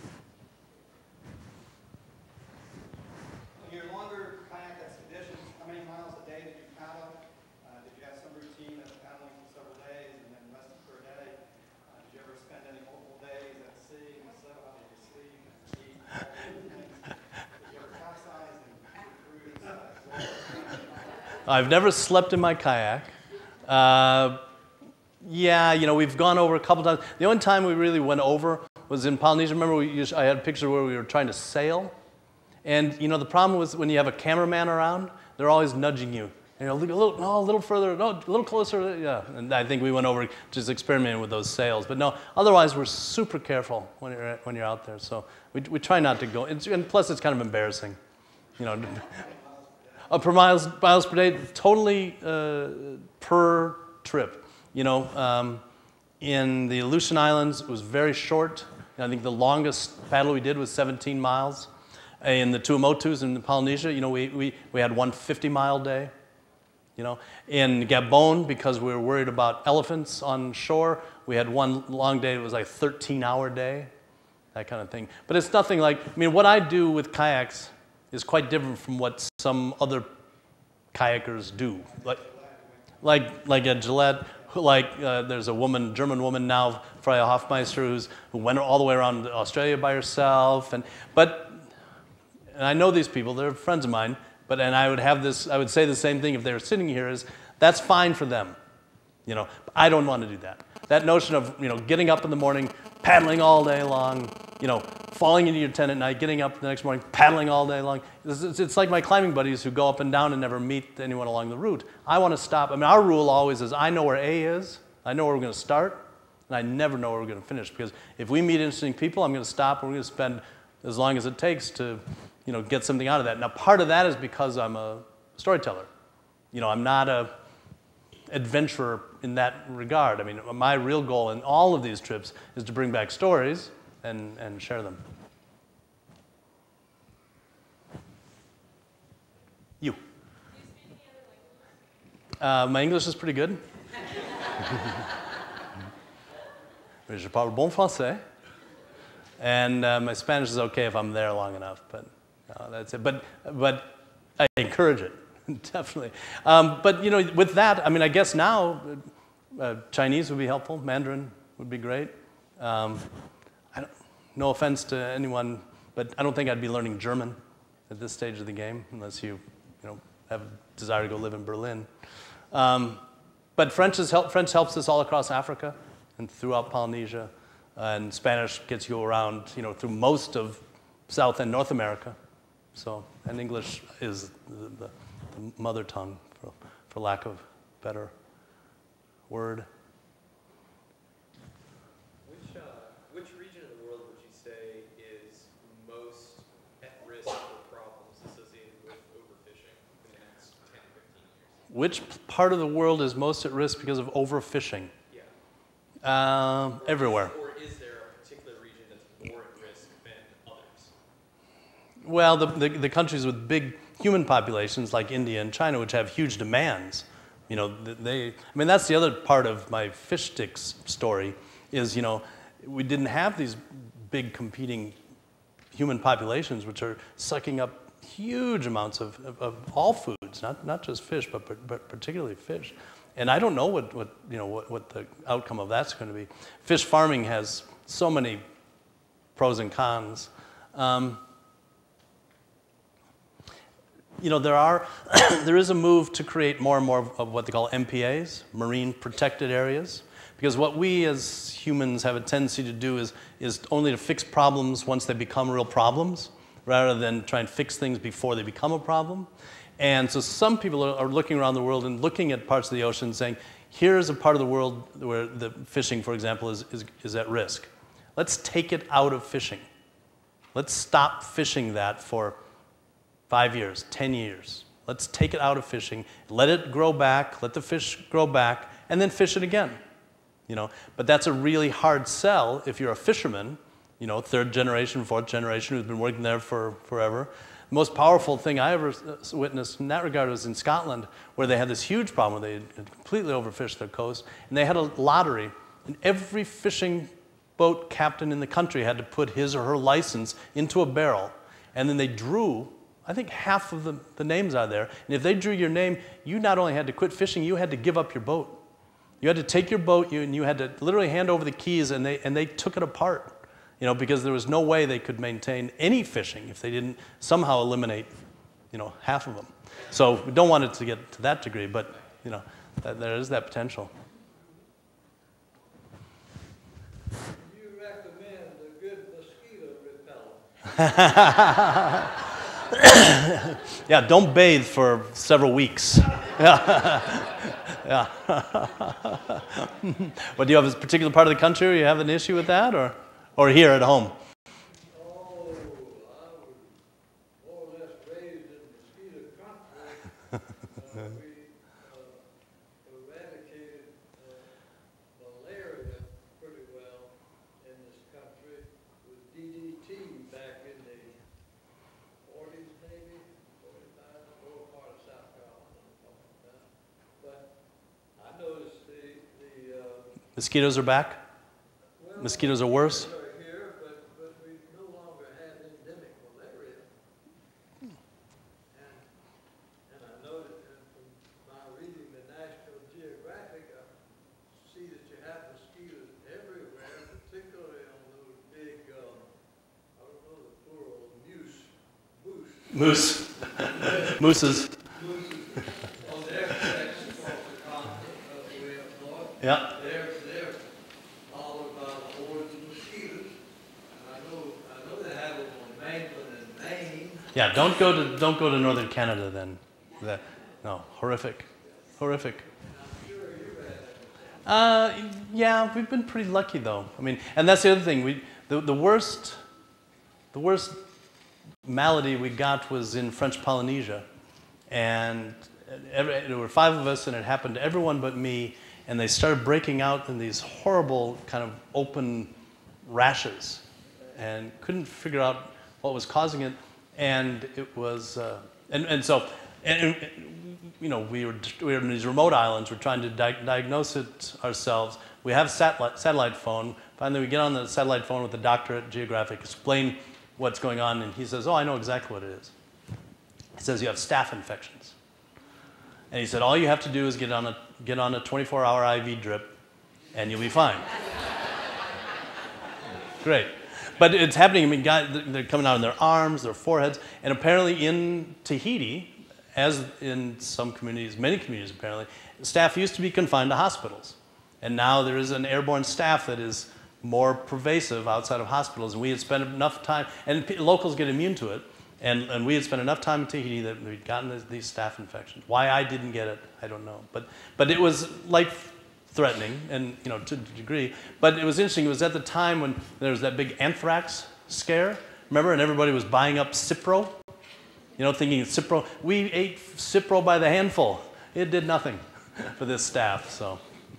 I've never slept in my kayak. Uh, yeah, you know, we've gone over a couple times. The only time we really went over was in Polynesia. Remember, we used, I had a picture where we were trying to sail. And, you know, the problem was when you have a cameraman around, they're always nudging you. You know, a little, no, a little further, no, a little closer, yeah. And I think we went over just experimenting with those sails. But no, otherwise we're super careful when you're, when you're out there. So we, we try not to go. It's, and plus, it's kind of embarrassing, you know. Uh, per miles, miles per day, totally uh, per trip. You know, um, in the Aleutian Islands, it was very short. I think the longest paddle we did was seventeen miles. In the Tuamotus in Polynesia, you know, we, we, we had one fifty-mile day. You know, in Gabon, because we were worried about elephants on shore, we had one long day. It was like a thirteen-hour day, that kind of thing. But it's nothing like, I mean, what I do with kayaks is quite different from what some other kayakers do. Like, like, like at Gillette, like uh, there's a woman, German woman now, Freya Hofmeister, who's, who went all the way around Australia by herself. And, but, and I know these people, they're friends of mine, but, and I would have this, I would say the same thing if they were sitting here, is that's fine for them. You know, I don't want to do that. That notion of, you know, getting up in the morning, paddling all day long, you know, falling into your tent at night, getting up the next morning, paddling all day long. It's, it's, it's like my climbing buddies who go up and down and never meet anyone along the route. I want to stop. I mean, our rule always is I know where A is, I know where we're going to start, and I never know where we're going to finish. Because if we meet interesting people, I'm going to stop and we're going to spend as long as it takes to, you know, get something out of that. Now, part of that is because I'm a storyteller. You know, I'm not a adventurer in that regard. I mean, my real goal in all of these trips is to bring back stories and, and share them. You. Uh, my English is pretty good. Je parle bon français. And uh, my Spanish is okay if I'm there long enough, but uh, that's it. But, but I encourage it. Definitely. Um, but, you know, with that, I mean, I guess now uh, Chinese would be helpful. Mandarin would be great. Um, I don't, no offense to anyone, but I don't think I'd be learning German at this stage of the game unless you, you know, have a desire to go live in Berlin. Um, but French, is help, French helps us all across Africa and throughout Polynesia. Uh, and Spanish gets you around, you know, through most of South and North America. So, and English is the, the the mother tongue, for, for lack of better word. Which, uh, which region of the world would you say is most at risk for problems associated with overfishing in the next ten, fifteen years? Which part of the world is most at risk because of overfishing? Yeah. Um, everywhere. Or is there a particular region that's more at risk than others? Well, the, the, the countries with big human populations like India and China, which have huge demands, you know, they, I mean, that's the other part of my fish sticks story is, you know, we didn't have these big competing human populations which are sucking up huge amounts of, of, of all foods, not, not just fish, but, but particularly fish. And I don't know what, what, you know, what, what the outcome of that's going to be. Fish farming has so many pros and cons. Um, You know, there are, there is a move to create more and more of what they call M P As, marine protected areas, because what we as humans have a tendency to do is, is only to fix problems once they become real problems, rather than try and fix things before they become a problem. And so some people are, are looking around the world and looking at parts of the ocean saying, here's a part of the world where the fishing, for example, is, is, is at risk. Let's take it out of fishing. Let's stop fishing that for five years, ten years. Let's take it out of fishing, let it grow back, let the fish grow back, and then fish it again. You know, but that's a really hard sell if you're a fisherman, you know, third generation, fourth generation who's been working there for forever. The most powerful thing I ever witnessed in that regard was in Scotland, where they had this huge problem where they had completely overfished their coast, and they had a lottery, and every fishing boat captain in the country had to put his or her license into a barrel, and then they drew, I think half of the, the names are there. And if they drew your name, you not only had to quit fishing, you had to give up your boat. You had to take your boat you, and you had to literally hand over the keys, and they, and they took it apart, you know, because there was no way they could maintain any fishing if they didn't somehow eliminate, you know, half of them. So we don't want it to get to that degree, but, you know, that, there is that potential. Do you recommend a good mosquito repellent? Yeah, don't bathe for several weeks. Yeah. Yeah. But do you have a particular part of the country where you have an issue with that, or, or here at home? Oh, I was more or less raised in mosquito country. Uh, we uh, eradicated uh, malaria pretty well in this country with D D T back in the forties, maybe, forty-five, lower part of South Carolina, I'm talking about. But I noticed the, the uh, Mosquitoes are back? well, Mosquitoes are worse? mosquitoes are here, but, but we no longer have endemic malaria. And, and I noticed uh, from my reading the National Geographic, I Moose. Mooses. On their section of the continent of the way up north, Yeah. they're, they're followed by the hordes of mosquitoes. And I know, I know they have them on England and Maine. Yeah, don't go to don't go to northern Canada then. That, no, horrific, horrific. Uh, yeah, we've been pretty lucky though. I mean, and that's the other thing. We the the worst, the worst malady we got was in French Polynesia, and every, there were five of us, and it happened to everyone but me. And they started breaking out in these horrible kind of open rashes, and couldn't figure out what was causing it. And it was, uh, and, and so, and, and, you know, we were, we were in these remote islands. We're trying to di diagnose it ourselves. We have satellite, satellite phone. Finally, we get on the satellite phone with the doctor at Geographic, explain what's going on, and he says, oh, I know exactly what it is. He says, you have staph infections. And he said, all you have to do is get on a, get on a twenty-four hour I V drip, and you'll be fine. Great. But it's happening, I mean, guys, they're coming out in their arms, their foreheads, and apparently in Tahiti, as in some communities, many communities apparently, staph used to be confined to hospitals. And now there is an airborne staph that is more pervasive outside of hospitals, and we had spent enough time, and locals get immune to it, and, and we had spent enough time in Tahiti that we'd gotten these, these staph infections. Why I didn't get it, I don't know. But, but it was life threatening, and you know, to a degree. But it was interesting, it was at the time when there was that big anthrax scare, remember? And everybody was buying up Cipro, you know, thinking Cipro. We ate Cipro by the handful. It did nothing for this staph, so.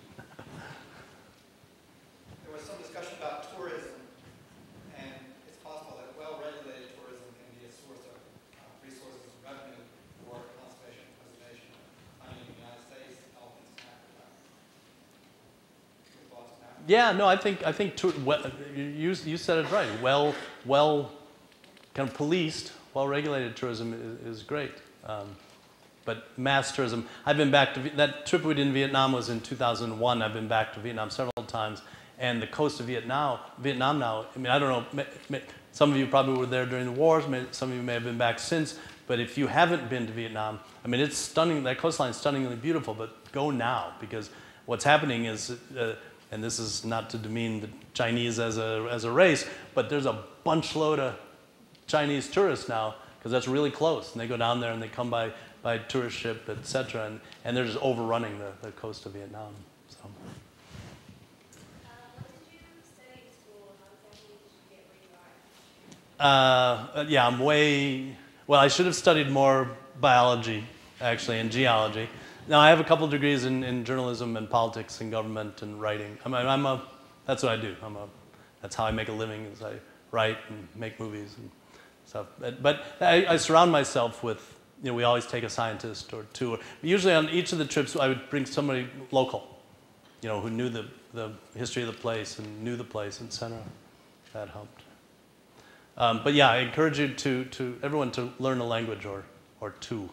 There was some discussion about tourism, and it's possible that well-regulated tourism can be a source of uh, resources and revenue for conservation and preservation of honey in the United States, elephants in Africa. Your thoughts on that? Yeah, no, I think, I think tour, well, you, you said it right. Well, well kind of policed, well-regulated tourism is, is great. Um, but mass tourism, I've been back to, that trip we did in Vietnam was in two thousand one. I've been back to Vietnam several times. And the coast of Vietnam, Vietnam now, I mean, I don't know, may, may, some of you probably were there during the wars, may, some of you may have been back since, but if you haven't been to Vietnam, I mean, it's stunning, that coastline is stunningly beautiful, but go now, because what's happening is, uh, and this is not to demean the Chinese as a, as a race, but there's a bunch load of Chinese tourists now, because that's really close. And they go down there and they come by, by tourist ship, et cetera, and, and they're just overrunning the, the coast of Vietnam. So. Uh, yeah, I'm way, well, I should have studied more biology, actually, and geology. Now, I have a couple degrees in, in journalism and politics and government and writing. I'm, I'm a, that's what I do. I'm a, that's how I make a living, is I write and make movies and stuff. But, but I, I surround myself with, you know, we always take a scientist or two. Usually on each of the trips, I would bring somebody local, you know, who knew the, the history of the place and knew the place, et cetera. That helped. Um, but yeah, I encourage you to, to everyone to learn a language or, or two.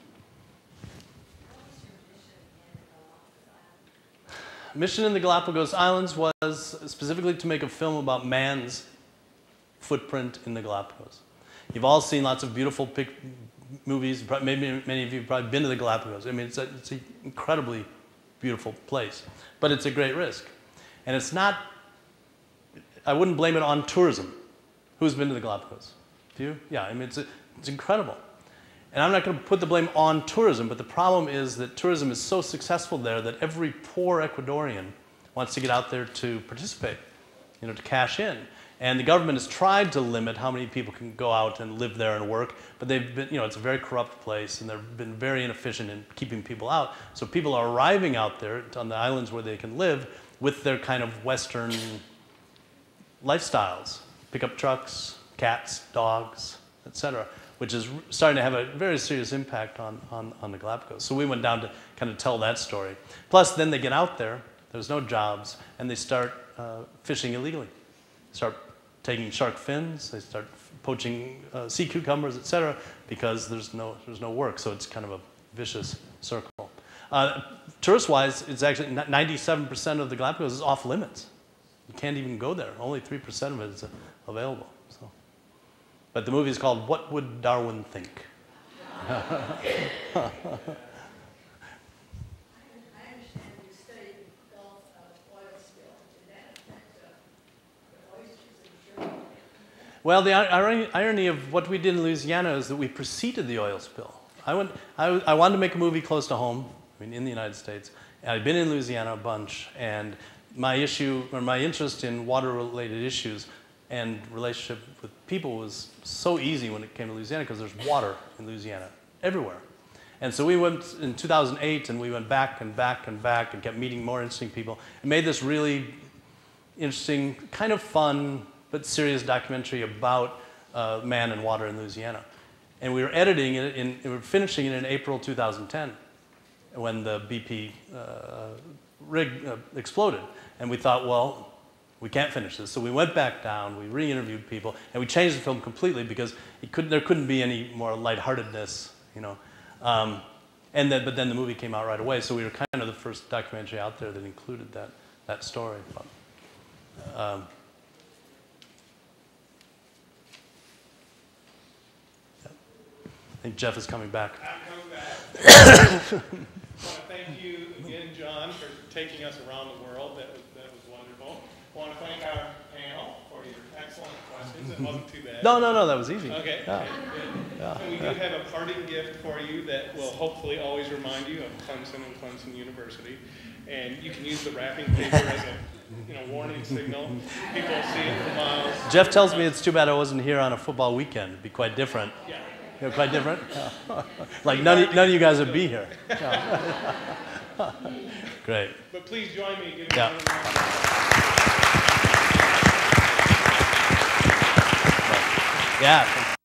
Mission in the Galapagos Islands was specifically to make a film about man's footprint in the Galapagos. You've all seen lots of beautiful pic movies. Maybe many of you have probably been to the Galapagos. I mean, it's, a, it's an incredibly beautiful place, but it's a great risk. And it's not, I wouldn't blame it on tourism. Who's been to the Galapagos? A few? Yeah, I mean, it's, a, it's incredible. And I'm not going to put the blame on tourism, but the problem is that tourism is so successful there that every poor Ecuadorian wants to get out there to participate, you know, to cash in. And the government has tried to limit how many people can go out and live there and work, but they've been, you know, it's a very corrupt place, and they've been very inefficient in keeping people out. So people are arriving out there on the islands where they can live with their kind of Western lifestyles, pickup trucks, cats, dogs, et cetera, which is starting to have a very serious impact on, on, on the Galapagos. So we went down to kind of tell that story. Plus, then they get out there, there's no jobs, and they start uh, fishing illegally. Start taking shark fins, they start poaching uh, sea cucumbers, et cetera, because there's no, there's no work. So it's kind of a vicious circle. Uh, Tourist-wise, it's actually ninety-seven percent of the Galapagos is off limits. You can't even go there. Only three percent of it is available. So. But the movie is called What Would Darwin Think? Well, the irony, irony of what we did in Louisiana is that we preceded the oil spill. I, went, I, I wanted to make a movie close to home, I mean, in the United States. I'd been in Louisiana a bunch, and my issue, or my interest in water-related issues and relationship with people was so easy when it came to Louisiana because there's water in Louisiana everywhere. And so we went in two thousand eight, and we went back and back and back and kept meeting more interesting people and made this really interesting, kind of fun, but serious documentary about uh, man and water in Louisiana. And we were editing it, in, we were finishing it in April two thousand ten when the B P uh, rig uh, exploded. And we thought, well, we can't finish this. So we went back down, we re-interviewed people, and we changed the film completely because it couldn't, there couldn't be any more lightheartedness, you know. Um, and then, but then the movie came out right away, so we were kind of the first documentary out there that included that, that story. Um, I think Jeff is coming back. I'm coming back. I want to thank you again, Jon, for taking us around the world. That was, that was wonderful. I want to thank our panel for your excellent questions. It wasn't too bad. No, no, no, that was easy. Okay, yeah. okay, good. Yeah. And we do have a parting gift for you that will hopefully always remind you of Clemson and Clemson University. And you can use the wrapping paper as a you know, warning signal. People see it for miles. Jeff tells me it's too bad I wasn't here on a football weekend. It'd be quite different. Yeah. You know, quite different? Yeah. Like none of, none of you guys would be here. Yeah. Great. But please join me in giving yeah. one Yeah.